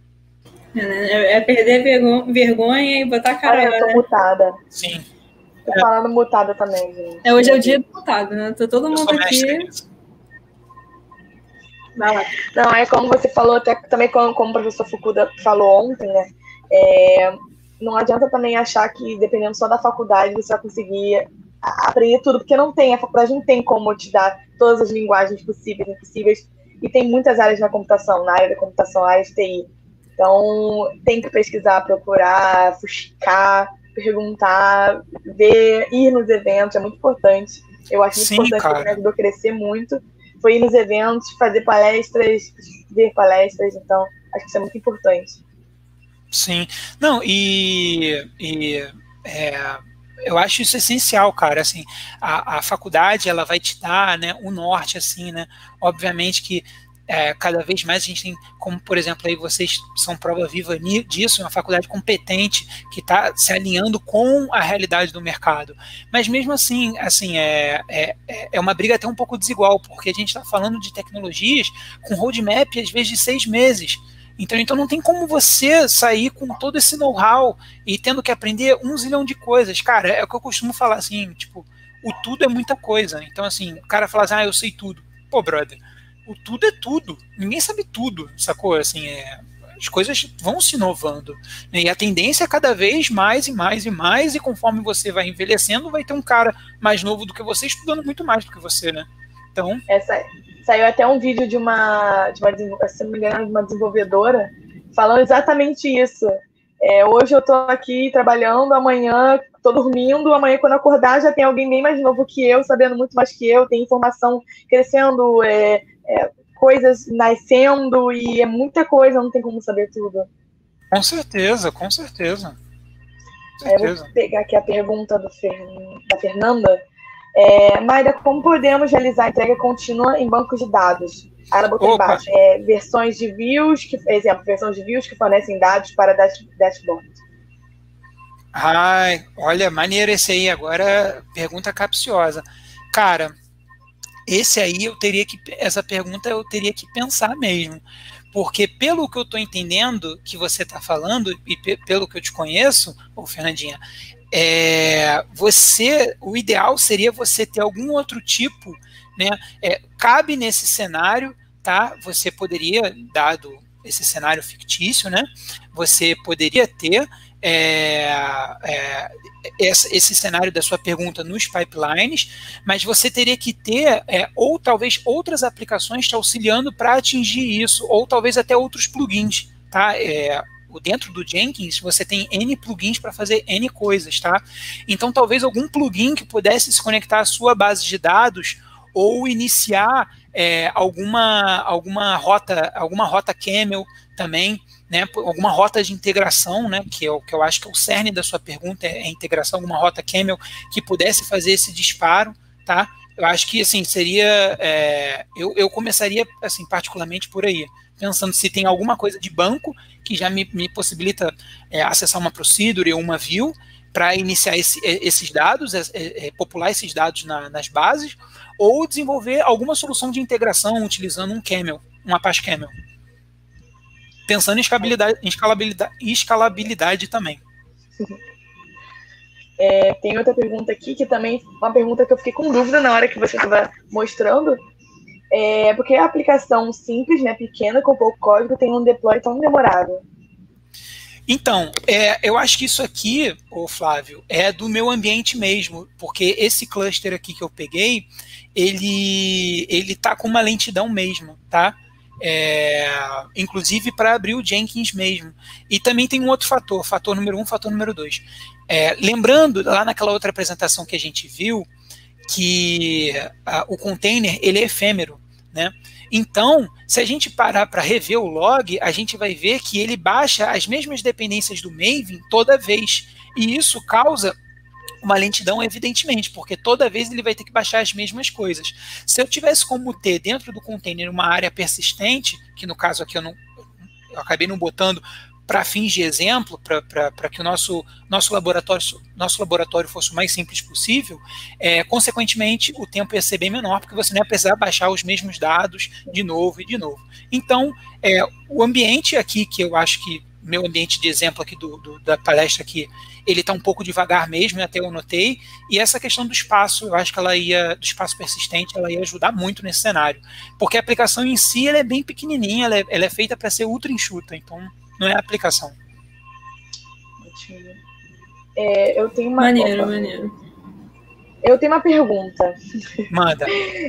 Perder vergonha e botar a cara. Eu tô mutada. Sim. Tô falando mutada também, gente. Hoje é o dia do mutado, né? Tô todo mundo aqui. Vai lá. Não, como você falou, até também como o professor Fukuda falou ontem, né? Não adianta também achar que, dependendo só da faculdade, você vai conseguir aprender tudo, porque a faculdade não tem como te dar todas as linguagens possíveis e impossíveis, e tem muitas áreas na computação, na área da computação, na área de TI. Então, tem que pesquisar, procurar, buscar, perguntar, ver, ir nos eventos, é muito importante. Eu acho muito importante, que me ajudou a crescer muito. Foi ir nos eventos, fazer palestras, ver palestras, então, acho que isso é muito importante. Sim, não, eu acho isso essencial, cara, assim, a faculdade, ela vai te dar, né, o norte, assim, né, obviamente que cada vez mais a gente tem, como, por exemplo, aí vocês são prova viva disso, uma faculdade competente, que está se alinhando com a realidade do mercado, mas mesmo assim é uma briga até um pouco desigual, porque a gente está falando de tecnologias com roadmap, às vezes, de 6 meses, então não tem como você sair com todo esse know-how e tendo que aprender 1 zilhão de coisas. Cara, é o que eu costumo falar, assim, tipo, o tudo é muita coisa. Então, assim, o cara fala assim, eu sei tudo. Pô, brother, o tudo é tudo. Ninguém sabe tudo, sacou? Assim, as coisas vão se inovando, né? E a tendência é cada vez mais e mais e mais, e conforme você vai envelhecendo, vai ter um cara mais novo do que você estudando muito mais do que você, né? Então... Saiu até um vídeo de uma se não me engano, de uma desenvolvedora falando exatamente isso. Hoje eu tô aqui trabalhando, amanhã tô dormindo, amanhã quando acordar já tem alguém bem mais novo que eu, sabendo muito mais que eu, tem informação crescendo, coisas nascendo, e é muita coisa, não tem como saber tudo. Com certeza, com certeza. Eu vou pegar aqui a pergunta da Fernanda. Mayra, como podemos realizar a entrega contínua em bancos de dados? Ela botou embaixo, versões de views que fornecem dados para dashboard. Ai, olha, maneiro esse aí. Agora, pergunta capciosa. Cara, essa pergunta eu teria que pensar mesmo. Porque pelo que eu estou entendendo que você está falando, e pelo que eu te conheço, Fernandinha, o ideal seria você ter algum outro tipo, né? Cabe nesse cenário, tá? Você poderia, dado esse cenário fictício, né? Você poderia ter esse cenário da sua pergunta nos pipelines, mas você teria que ter ou talvez outras aplicações te auxiliando para atingir isso, ou talvez até outros plugins, tá? Dentro do Jenkins, você tem N plugins para fazer N coisas, tá? Então, talvez algum plugin que pudesse se conectar à sua base de dados ou iniciar alguma rota camel também, né? Alguma rota de integração, né? Que eu acho que é o cerne da sua pergunta, é a integração, alguma rota camel que pudesse fazer esse disparo, tá? Eu acho que, assim, seria... eu começaria, assim, particularmente por aí, pensando se tem alguma coisa de banco que já me possibilita acessar uma procedure ou uma view para iniciar esses dados, popular esses dados nas bases, ou desenvolver alguma solução de integração utilizando um Camel, um Apache Camel. Pensando em escalabilidade também. Tem outra pergunta aqui, que também uma pergunta que eu fiquei com dúvida na hora que você estava mostrando, porque a aplicação simples, né, pequena, com pouco código, tem um deploy tão demorado. Então, eu acho que isso aqui, Flávio, é do meu ambiente mesmo, porque esse cluster aqui que eu peguei, ele tá com uma lentidão mesmo, tá? Inclusive para abrir o Jenkins mesmo. E também tem um outro fator número 1, fator número 2. Lembrando, lá naquela outra apresentação que a gente viu, que o container, ele é efêmero. né? Então, se a gente parar para rever o log, a gente vai ver que ele baixa as mesmas dependências do Maven toda vez. E isso causa uma lentidão, evidentemente, porque toda vez ele vai ter que baixar as mesmas coisas. Se eu tivesse como ter dentro do container uma área persistente, que no caso aqui eu acabei não botando para fins de exemplo, para que o nosso laboratório fosse o mais simples possível, consequentemente o tempo ia ser bem menor, porque você não ia precisar baixar os mesmos dados de novo e de novo. Então, o ambiente aqui, que eu acho que meu ambiente de exemplo aqui da palestra aqui, ele está um pouco devagar mesmo, até eu notei, e essa questão do espaço, eu acho que do espaço persistente, ela ia ajudar muito nesse cenário, porque a aplicação em si, ela é bem pequenininha, ela é feita para ser ultra enxuta, então não é a aplicação. Eu tenho uma... Maneiro. Eu tenho uma pergunta. Manda.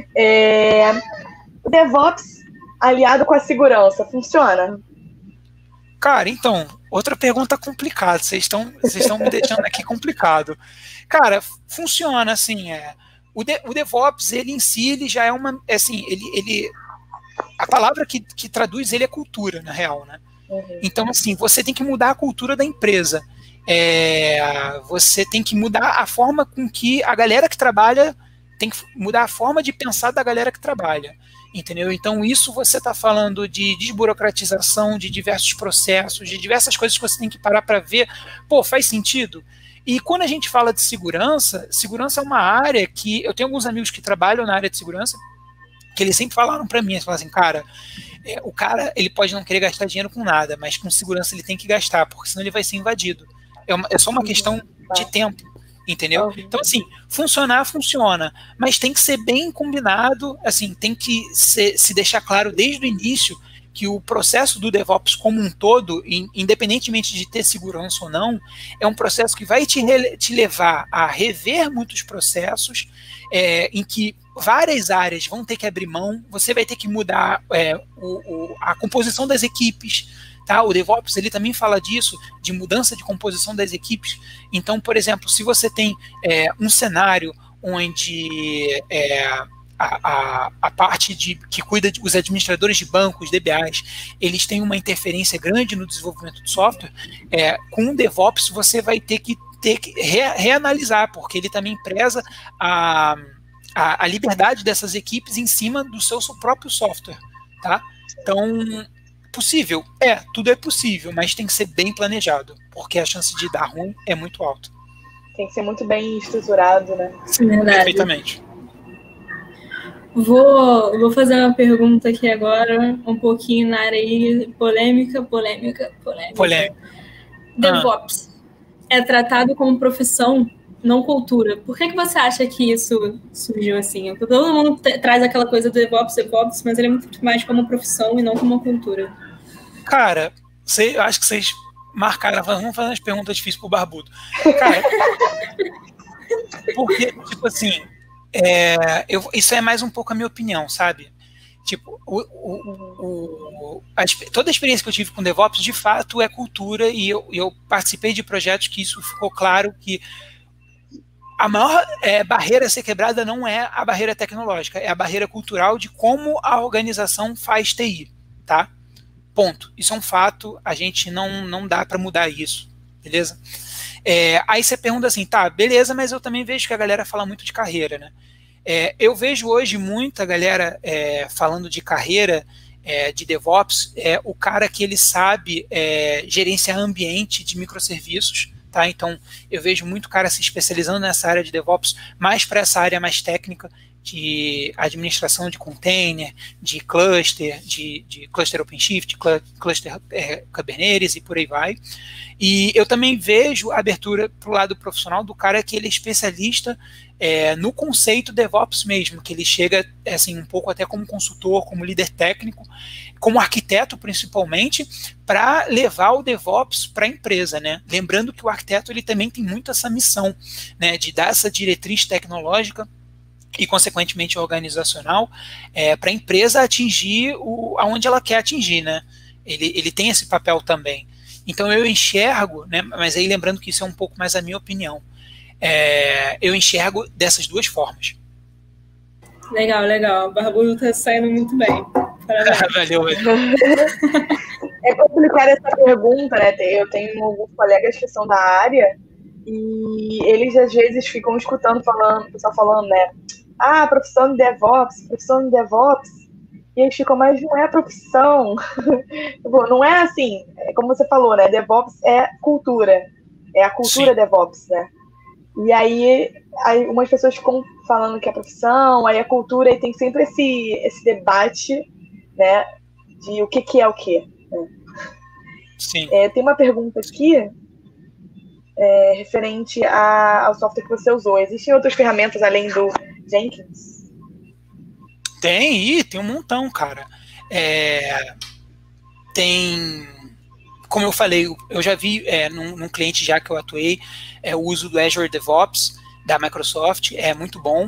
O DevOps aliado com a segurança, funciona? Cara, então, outra pergunta complicada. Vocês estão me deixando aqui complicado. Cara, funciona, assim, o DevOps, ele em si, ele já é uma, assim, a palavra que traduz ele é cultura, na real, né? Uhum. Então, assim, você tem que mudar a cultura da empresa. Você tem que mudar a forma com que a galera que trabalha, tem que mudar a forma de pensar da galera que trabalha. Entendeu? Então, isso você está falando de desburocratização, de diversos processos, de diversas coisas que você tem que parar para ver, faz sentido? E quando a gente fala de segurança é uma área que, eu tenho alguns amigos que trabalham na área de segurança, que eles sempre falaram para mim, eles falaram assim, cara, o cara, ele pode não querer gastar dinheiro com nada, mas com segurança ele tem que gastar, porque senão ele vai ser invadido. É só uma questão de tempo. Entendeu? Então, assim, funciona, mas tem que ser bem combinado, assim, tem que se deixar claro desde o início que o processo do DevOps como um todo, independentemente de ter segurança ou não, é um processo que vai te levar a rever muitos processos, em que várias áreas vão ter que abrir mão, você vai ter que mudar a composição das equipes. Tá? O DevOps ele também fala disso, de mudança de composição das equipes. Então, por exemplo, se você tem um cenário onde a parte que cuida dos administradores de bancos, DBAs, eles têm uma interferência grande no desenvolvimento de software, com o DevOps você vai ter que reanalisar, porque ele também preza a liberdade dessas equipes em cima do seu próprio software. Tá? Então, possível? Tudo é possível, mas tem que ser bem planejado, porque a chance de dar ruim é muito alta. Tem que ser muito bem estruturado, né? Sim, verdade. Perfeitamente. Vou fazer uma pergunta aqui agora, um pouquinho na área aí, polêmica. DevOps é tratado como profissão, não cultura. Por que você acha que isso surgiu assim? Todo mundo traz aquela coisa do DevOps, mas ele é muito mais como profissão e não como uma cultura. Cara, eu acho que vocês marcaram, vamos fazer umas perguntas difíceis pro Barbudo. Cara, porque, tipo assim, isso é mais um pouco a minha opinião, sabe? Tipo, toda a experiência que eu tive com DevOps, de fato, é cultura, e eu participei de projetos que isso ficou claro que a maior barreira a ser quebrada não é a barreira tecnológica, é a barreira cultural de como a organização faz TI, tá? Ponto. Isso é um fato, a gente não dá para mudar isso, beleza? Aí você pergunta assim, tá, beleza, mas eu também vejo que a galera fala muito de carreira, né? Eu vejo hoje muita galera falando de carreira de DevOps, o cara que ele sabe gerenciar ambiente de microserviços, tá? Então, eu vejo muito cara se especializando nessa área de DevOps, mais para essa área mais técnica, de administração de container, de cluster OpenShift, cluster Kubernetes e por aí vai. E eu também vejo a abertura para o lado profissional do cara que ele é especialista no conceito DevOps mesmo, que ele chega assim, um pouco até como consultor, como líder técnico, como arquiteto principalmente, para levar o DevOps para a empresa, né? Lembrando que o arquiteto ele também tem muito essa missão, né, de dar essa diretriz tecnológica e, consequentemente, organizacional, para a empresa atingir aonde ela quer atingir, né? Ele tem esse papel também. Então, eu enxergo, né, mas aí lembrando que isso é um pouco mais a minha opinião, eu enxergo dessas duas formas. Legal, legal. O Barbudo tá saindo muito bem. Valeu. É complicada essa pergunta, né? Eu tenho alguns colegas que são da área e eles às vezes ficam escutando, o pessoal falando, né? Ah, profissão de DevOps, profissão de DevOps. E eles ficam, mas não é profissão. Não é assim, como você falou, né? DevOps é cultura. É a cultura Sim. DevOps, né? E aí umas pessoas ficam falando que é profissão, aí a cultura, e tem sempre esse debate, né? De o que é o quê. Né? Sim. Tem uma pergunta aqui referente ao software que você usou. Existem outras ferramentas além do Jenkins? Tem um montão, cara. Tem, como eu falei, eu já vi num cliente já que eu atuei, o uso do Azure DevOps da Microsoft, é muito bom.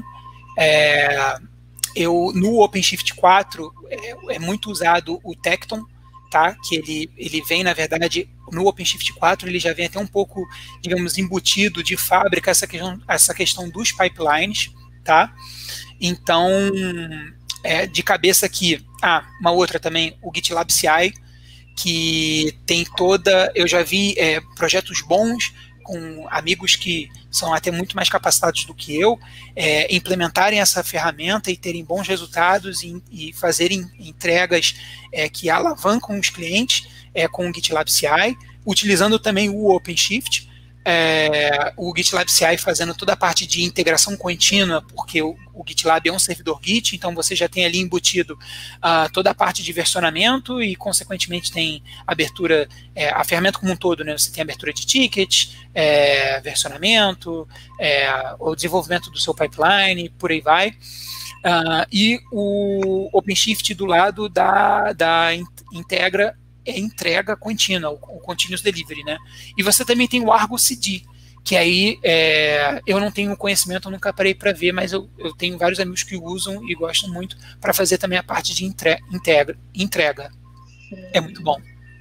No OpenShift 4 é muito usado o Tekton, tá? Que ele vem, na verdade, no OpenShift 4 ele já vem até um pouco, digamos, embutido de fábrica essa questão dos pipelines, tá? Então, de cabeça aqui, uma outra também, o GitLab CI, que tem eu já vi projetos bons com amigos que são até muito mais capacitados do que eu, implementarem essa ferramenta e terem bons resultados e fazerem entregas que alavancam os clientes com o GitLab CI, utilizando também o OpenShift, o GitLab CI fazendo toda a parte de integração contínua, porque o GitLab é um servidor Git, então você já tem ali embutido toda a parte de versionamento e, consequentemente, tem abertura, a ferramenta como um todo, né? Você tem abertura de tickets, versionamento, o desenvolvimento do seu pipeline, por aí vai. E o OpenShift do lado da entrega contínua, o Continuous Delivery, né? E você também tem o Argo CD, que aí eu não tenho conhecimento, eu nunca parei para ver, mas eu tenho vários amigos que usam e gostam muito para fazer também a parte de entrega. É muito bom.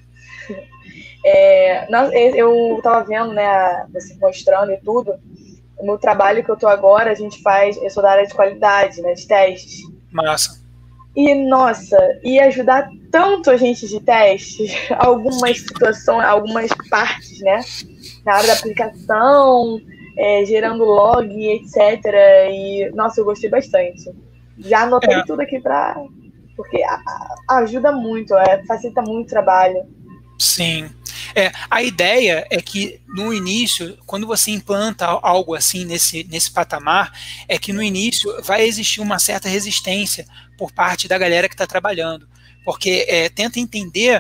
Eu estava vendo, né, você mostrando e tudo. No trabalho que eu estou agora, eu sou da área de qualidade, né, de testes. Massa. E, nossa, ia ajudar tanto a gente de testes, algumas situações, algumas partes, né? Na hora da aplicação, gerando log, etc. E, nossa, eu gostei bastante. Já anotei tudo aqui porque ajuda muito, facilita muito o trabalho. Sim. A ideia é que no início, quando você implanta algo assim nesse patamar, é que no início vai existir uma certa resistência por parte da galera que está trabalhando, porque tenta entender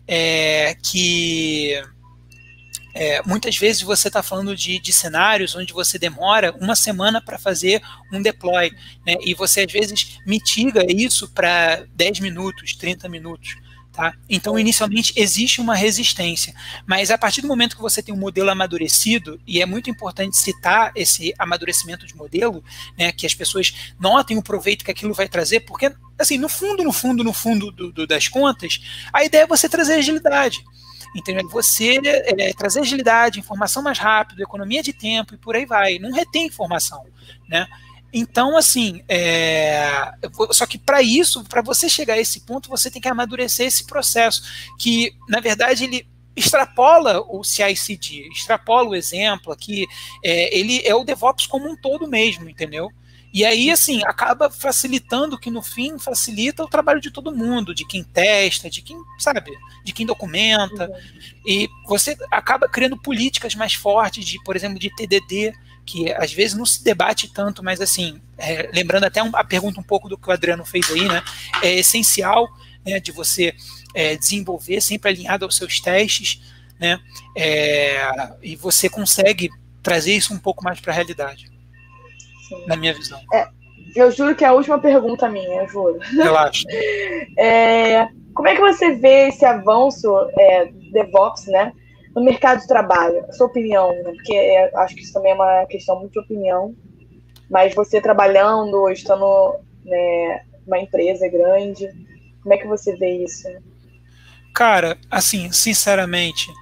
que muitas vezes você está falando de cenários onde você demora uma semana para fazer um deploy, né, e você às vezes mitiga isso para 10 minutos, 30 minutos. Tá? Então, inicialmente, existe uma resistência, mas a partir do momento que você tem um modelo amadurecido, e é muito importante citar esse amadurecimento de modelo, né, que as pessoas notem o proveito que aquilo vai trazer, porque, assim, no fundo das contas, a ideia é você trazer agilidade. Entendeu? Você trazer agilidade, informação mais rápido, economia de tempo e por aí vai. Não retém informação, né? Então, assim, só que para isso, para você chegar a esse ponto, você tem que amadurecer esse processo, que, na verdade, ele extrapola o CI/CD, extrapola o exemplo aqui, ele é o DevOps como um todo mesmo, entendeu? E aí, assim, acaba facilitando, que no fim facilita o trabalho de todo mundo, de quem testa, de quem, sabe, de quem documenta, e você acaba criando políticas mais fortes, por exemplo, de TDD, que às vezes não se debate tanto, mas assim, lembrando até a pergunta um pouco do que o Adriano fez aí, né, é essencial, né, de você desenvolver sempre alinhado aos seus testes, né, e você consegue trazer isso um pouco mais para a realidade. Sim. Na minha visão. Eu juro que é a última pergunta minha, eu juro. Relaxa. Como é que você vê esse avanço DevOps, né, no mercado de trabalho? A sua opinião, né? Porque acho que isso também é uma questão muito de opinião, mas você trabalhando, estando, né, numa empresa grande, como é que você vê isso? Cara, assim, sinceramente,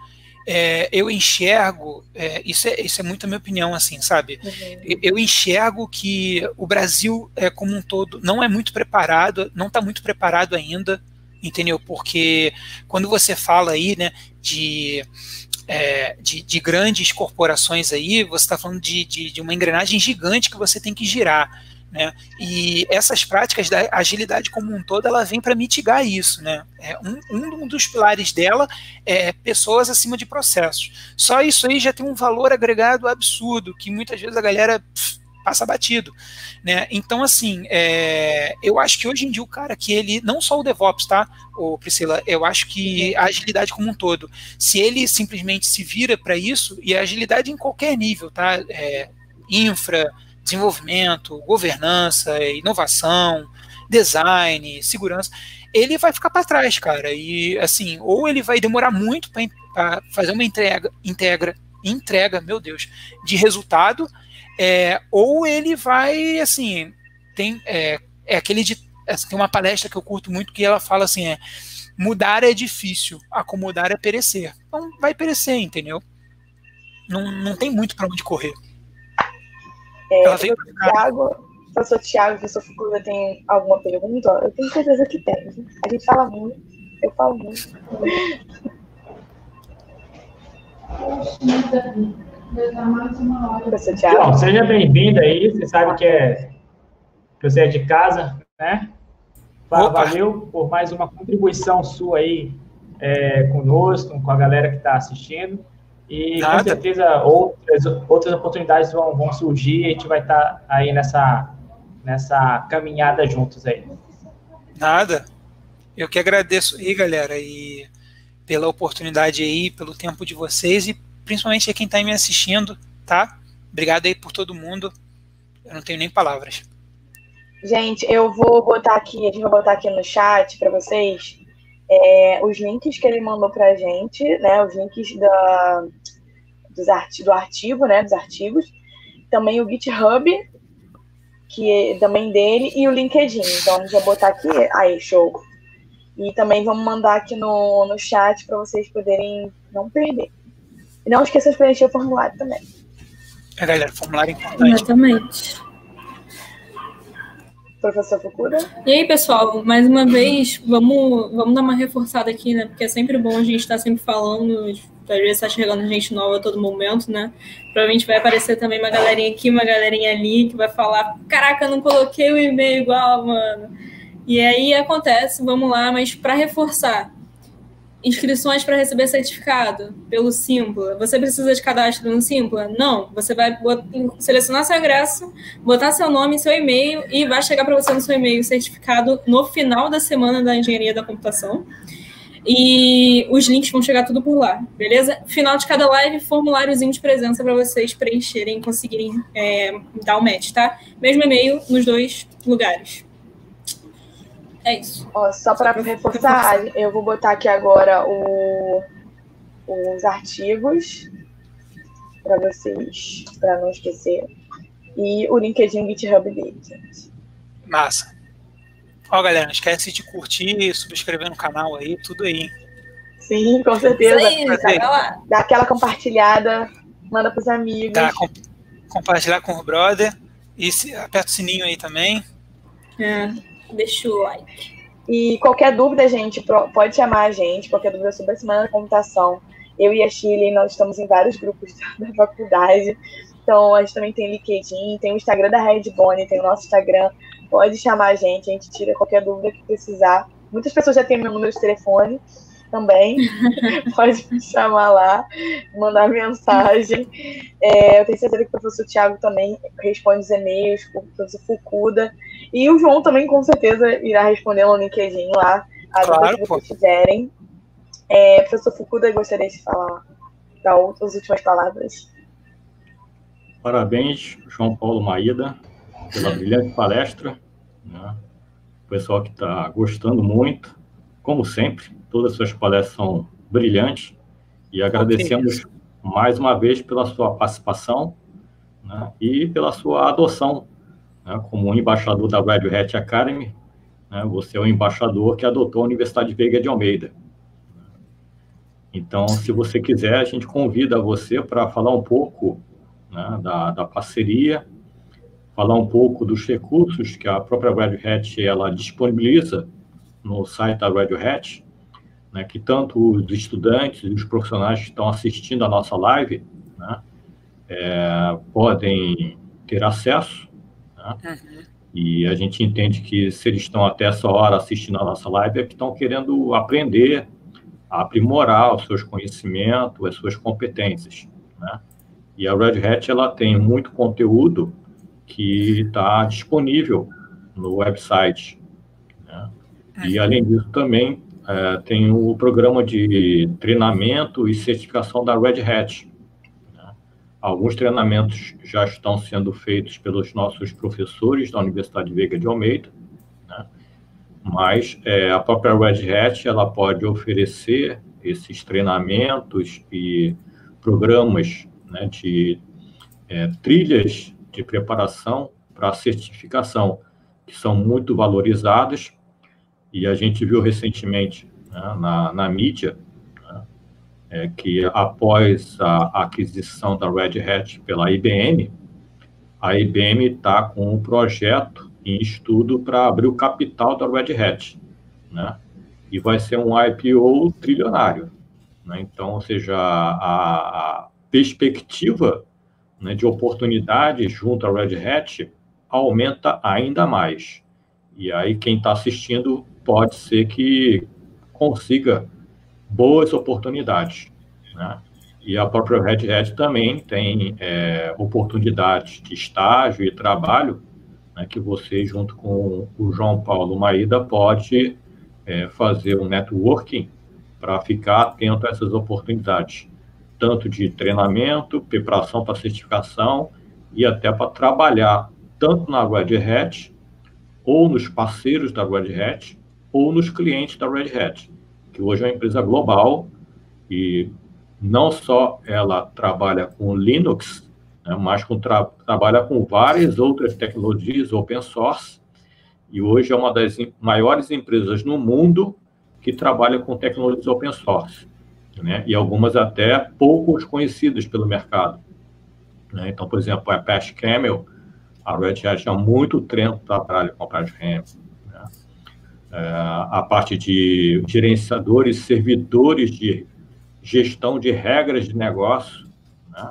eu enxergo, isso é muito a minha opinião, assim, sabe? Uhum. Eu enxergo que o Brasil, como um todo, não é muito preparado, não está muito preparado ainda, entendeu? Porque quando você fala aí, né, de grandes corporações aí, você está falando de uma engrenagem gigante que você tem que girar, né? E essas práticas da agilidade como um todo, ela vem para mitigar isso, né? Um dos pilares dela é pessoas acima de processos. Só isso aí já tem um valor agregado absurdo, que muitas vezes a galera passa batido, né? Então, assim, eu acho que hoje em dia o cara que ele, não só o DevOps, tá, Priscila, eu acho que a agilidade como um todo, se ele simplesmente se vira para isso, e a agilidade em qualquer nível, tá, infra, desenvolvimento, governança, inovação, design, segurança, ele vai ficar para trás, cara, e assim, ou ele vai demorar muito para fazer uma entrega, meu Deus, de resultado, ou ele vai, assim, tem uma palestra que eu curto muito que ela fala assim, mudar é difícil, acomodar é perecer. Então vai perecer, entendeu? Não tem muito para onde correr. Ela veio Professor Thiago, professor Fukuda, tem alguma pergunta? Eu tenho certeza que tem. A gente fala muito, eu falo muito. Professor Thiago. Bom, seja bem-vindo aí, você sabe que você é de casa, né? Valeu por mais uma contribuição sua aí conosco, com a galera que está assistindo. E com certeza outras oportunidades vão surgir e a gente vai estar aí nessa caminhada juntos aí. Nada. Eu que agradeço aí, galera, e pela oportunidade aí, pelo tempo de vocês e principalmente a quem está me assistindo, tá? Obrigado aí por todo mundo. Eu não tenho nem palavras. Gente, a gente vai botar aqui no chat para vocês os links que ele mandou pra gente, né? Os links do artigo, né? Dos artigos. Também o GitHub, que é também dele, e o LinkedIn. Então, a gente vai botar aqui. Aí, show. E também vamos mandar aqui no chat para vocês poderem não perder. E não esqueça de preencher o formulário também. Galera, formulário importante. Exatamente. Professor Fukuda. E aí, pessoal, mais uma vez, vamos dar uma reforçada aqui, né? Porque é sempre bom a gente estar sempre falando, às vezes está chegando gente nova a todo momento, né? Provavelmente vai aparecer também uma galerinha aqui, uma galerinha ali, que vai falar, caraca, eu não coloquei o e-mail igual, mano. E aí acontece, vamos lá, mas para reforçar, inscrições para receber certificado pelo Simpla. Você precisa de cadastro no Simpla? Não. Você vai selecionar seu ingresso, botar seu nome e seu e-mail e vai chegar para você no seu e-mail o certificado no final da semana da Engenharia da Computação. E os links vão chegar tudo por lá, beleza? Final de cada live, formuláriozinho de presença para vocês preencherem e conseguirem dar o match, tá? Mesmo e-mail nos 2 lugares. É isso. Só para reforçar, eu vou botar aqui agora os artigos para vocês, para não esquecer. E o LinkedIn GitHub dele, gente. Massa. Galera, não esquece de curtir, subscrever no canal aí, tudo aí. Sim, com certeza. Isso aí, dá aquela compartilhada, manda pros amigos. Compartilhar com o brother. E aperta o sininho aí também. Deixa o like. E qualquer dúvida, gente, pode chamar a gente. Qualquer dúvida sobre a Semana da Computação. Eu e a Shirley, nós estamos em vários grupos da faculdade. Então, a gente também tem LinkedIn, tem o Instagram da Redbone, tem o nosso Instagram. Pode chamar a gente tira qualquer dúvida que precisar. Muitas pessoas já têm meu número de telefone também. Pode me chamar lá, mandar mensagem. Eu tenho certeza que o professor Thiago também responde os e-mails, o professor Fukuda. E o João também, com certeza, irá responder no LinkedIn lá, a dúvida que vocês tiverem. Professor Fukuda, gostaria de dar as últimas palavras. Parabéns, João Paulo Maída, pela brilhante palestra. Né? O pessoal que está gostando muito, como sempre, todas as suas palestras são brilhantes e agradecemos mais uma vez pela sua participação, né? E pela sua adoção, né? Como embaixador da Red Hat Academy, né? Você é o embaixador que adotou a Universidade Veiga de Almeida. Então, se você quiser, a gente convida você para falar um pouco, né, da parceria, falar um pouco dos recursos que a própria Red Hat ela disponibiliza no site da Red Hat, né, que tanto os estudantes e os profissionais que estão assistindo a nossa live, né, podem ter acesso, né? E a gente entende que se eles estão até essa hora assistindo a nossa live é que estão querendo aprender, aprimorar os seus conhecimentos, as suas competências, né? E a Red Hat ela tem muito conteúdo que está disponível no website, né? E além disso também tem o programa de treinamento e certificação da Red Hat. Alguns treinamentos já estão sendo feitos pelos nossos professores da Universidade Veiga de Almeida, né? Mas a própria Red Hat ela pode oferecer esses treinamentos e programas, né, de trilhas de preparação para a certificação, que são muito valorizadas, e a gente viu recentemente, né, na mídia, que após a aquisição da Red Hat pela IBM, a IBM está com um projeto em estudo para abrir o capital da Red Hat, né? E vai ser um IPO trilionário, né? Então, ou seja, a perspectiva, né, de oportunidades junto à Red Hat aumenta ainda mais. E aí quem está assistindo pode ser que consiga boas oportunidades, né? E a própria Red Hat também tem oportunidades de estágio e trabalho, né, que você, junto com o João Paulo Maída, pode fazer um networking para ficar atento a essas oportunidades, tanto de treinamento, preparação para certificação e até para trabalhar tanto na Red Hat, ou nos parceiros da Red Hat, ou nos clientes da Red Hat, que hoje é uma empresa global e não só ela trabalha com Linux, né, mas trabalha com várias outras tecnologias open source, e hoje é uma das maiores empresas no mundo que trabalha com tecnologias open source, né, e algumas até poucos conhecidas pelo mercado, né? Então, por exemplo, a Apache Camel, a Red Hat há muito tempo trabalha com a Apache Camel, né? A parte de gerenciadores, servidores de gestão de regras de negócio, né?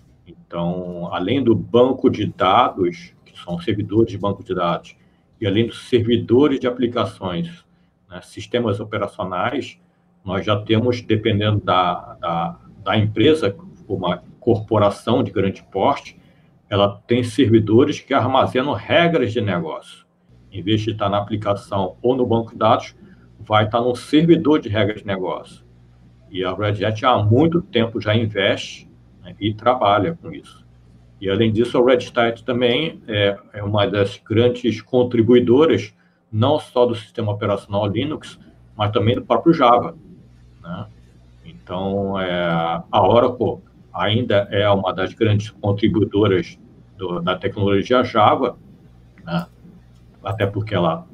Então, além do banco de dados, que são servidores de banco de dados, e além dos servidores de aplicações, né, sistemas operacionais, nós já temos, dependendo da empresa, uma corporação de grande porte, ela tem servidores que armazenam regras de negócio. Em vez de estar na aplicação ou no banco de dados, vai estar no servidor de regras de negócio. E a Red Hat há muito tempo já investe, né, e trabalha com isso. E, além disso, a Red Hat também é uma das grandes contribuidoras, não só do sistema operacional Linux, mas também do próprio Java, né? Então, a Oracle ainda é uma das grandes contribuidoras da tecnologia Java, né? Até porque ela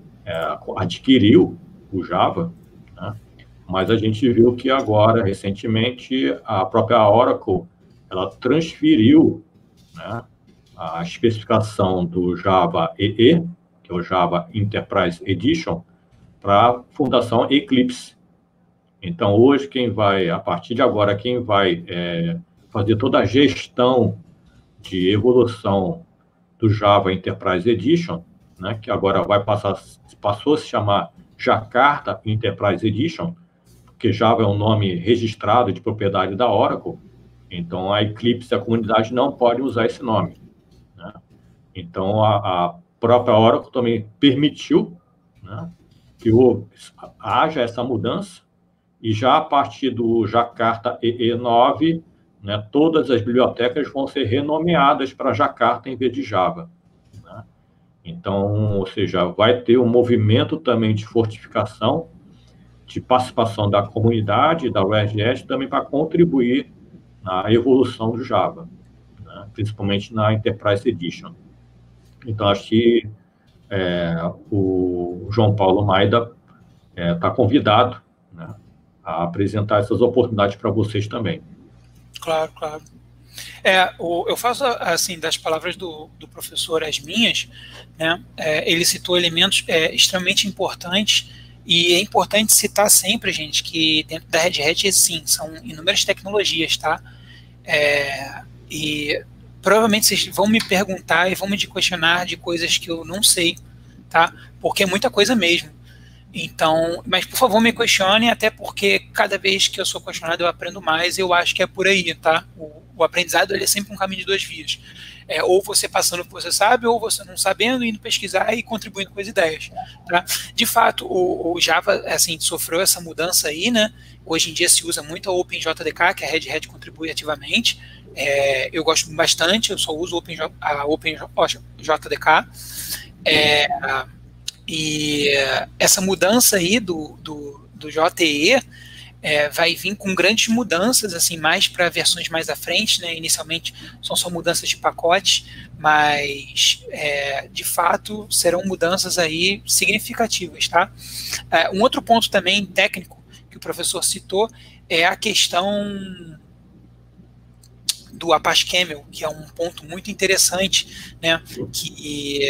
adquiriu o Java, né? Mas a gente viu que agora, recentemente, a própria Oracle ela transferiu, né, a especificação do Java EE, que é o Java Enterprise Edition, para a Fundação Eclipse. Então, hoje, a partir de agora, quem vai fazer toda a gestão de evolução do Java Enterprise Edition, né, que agora passou a se chamar Jakarta Enterprise Edition, porque Java é um nome registrado de propriedade da Oracle, então a Eclipse, a comunidade, não pode usar esse nome, né? Então, a própria Oracle também permitiu, né, que haja essa mudança, e já a partir do Jakarta EE9, né, todas as bibliotecas vão ser renomeadas para Jakarta em vez de Java, né? Então, ou seja, vai ter um movimento também de fortificação, de participação da comunidade, da Red Hat, também para contribuir na evolução do Java, né, principalmente na Enterprise Edition. Então, acho que o João Paulo Maída está convidado, né, a apresentar essas oportunidades para vocês também. Claro, claro. Eu faço, assim, das palavras do professor as minhas, né? Ele citou elementos extremamente importantes, e é importante citar sempre, gente, que dentro da Red Hat, sim, são inúmeras tecnologias, tá? E provavelmente vocês vão me perguntar e vão me questionar de coisas que eu não sei, tá? Porque é muita coisa mesmo. Então, mas por favor me questionem, até porque cada vez que eu sou questionado eu aprendo mais, eu acho que é por aí, tá? O aprendizado, ele é sempre um caminho de duas vias. Ou você passando o que você sabe, ou você não sabendo, indo pesquisar e contribuindo com as ideias, tá? De fato, o Java, assim, sofreu essa mudança aí, né? Hoje em dia se usa muito a OpenJDK, que a Red Hat contribui ativamente. Eu gosto bastante, eu só uso a OpenJDK. E essa mudança aí do JTE vai vir com grandes mudanças, assim, mais para versões mais à frente, né? Inicialmente são só mudanças de pacote, mas de fato serão mudanças aí significativas, tá? Um outro ponto também técnico que o professor citou é a questão do Apache Camel, que é um ponto muito interessante, né? Que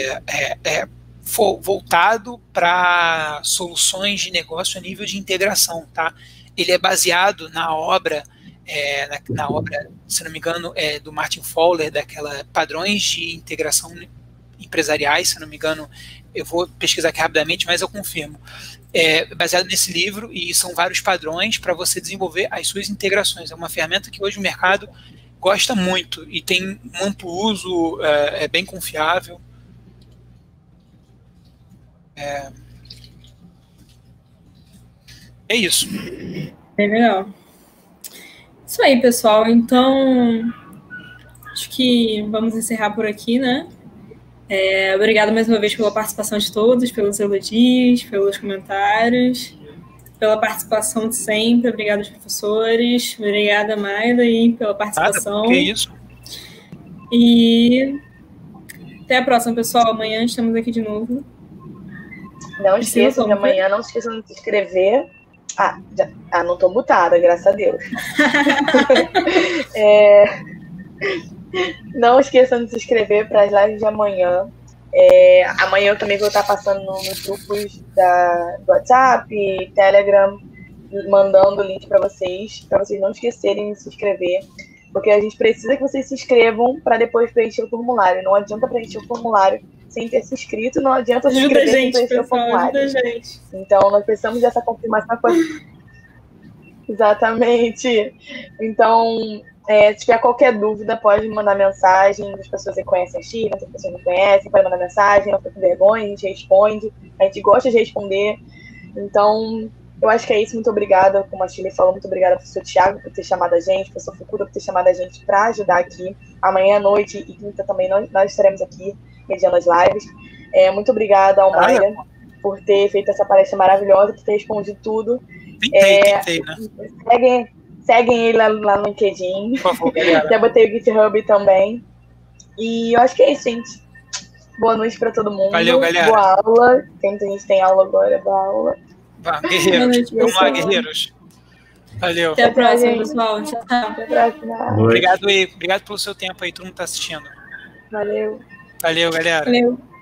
voltado para soluções de negócio a nível de integração, tá? Ele é baseado na obra, se não me engano, do Martin Fowler, daquela padrões de integração empresariais, se não me engano, eu vou pesquisar aqui rapidamente, mas eu confirmo. Baseado nesse livro, e são vários padrões para você desenvolver as suas integrações. É uma ferramenta que hoje o mercado gosta muito e tem um amplo uso, é bem confiável. É isso. Bem legal. Isso aí, pessoal. Então, acho que vamos encerrar por aqui, né? Obrigada mais uma vez pela participação de todos, pelos elogios, pelos comentários, pela participação de sempre. Obrigada aos professores. Obrigada, Mayla, aí, pela participação. Que isso. E até a próxima, pessoal. Amanhã estamos aqui de novo. Não esqueçam de amanhã, não se esqueçam de se inscrever. Não tô mutada, graças a Deus. Não esqueçam de se inscrever para as lives de amanhã. Amanhã eu também vou estar passando nos grupos do WhatsApp, Telegram, mandando o link para vocês não esquecerem de se inscrever. Porque a gente precisa que vocês se inscrevam para depois preencher o formulário. Não adianta preencher o formulário sem ter se inscrito, não adianta se inscrever sem preencher o formulário. Então, nós precisamos dessa confirmação. Exatamente. Então, se tiver qualquer dúvida, pode mandar mensagem. As pessoas que conhecem a China, as pessoas não conhecem, pode mandar mensagem, não fica com vergonha, a gente responde. A gente gosta de responder. Então, eu acho que é isso. Muito obrigada, como a Chile falou, muito obrigada ao professor Thiago por ter chamado a gente, professor Fukuda por ter chamado a gente para ajudar aqui. Amanhã à noite e quinta também nós estaremos aqui mediando as lives. Muito obrigada ao Mayra por ter feito essa palestra maravilhosa, por ter respondido tudo. Tentei, né? Seguem ele lá no LinkedIn. Por favor, galera. Já botei o GitHub também. E eu acho que é isso, gente. Boa noite para todo mundo. Valeu, galera. Boa aula. A gente tem aula agora, boa aula. Guerreiros. Vamos lá, guerreiros. Valeu. Até a próxima, pessoal. Tchau. Até a próxima. Obrigado pelo seu tempo aí, todo mundo tá assistindo. Valeu. Valeu, galera. Valeu.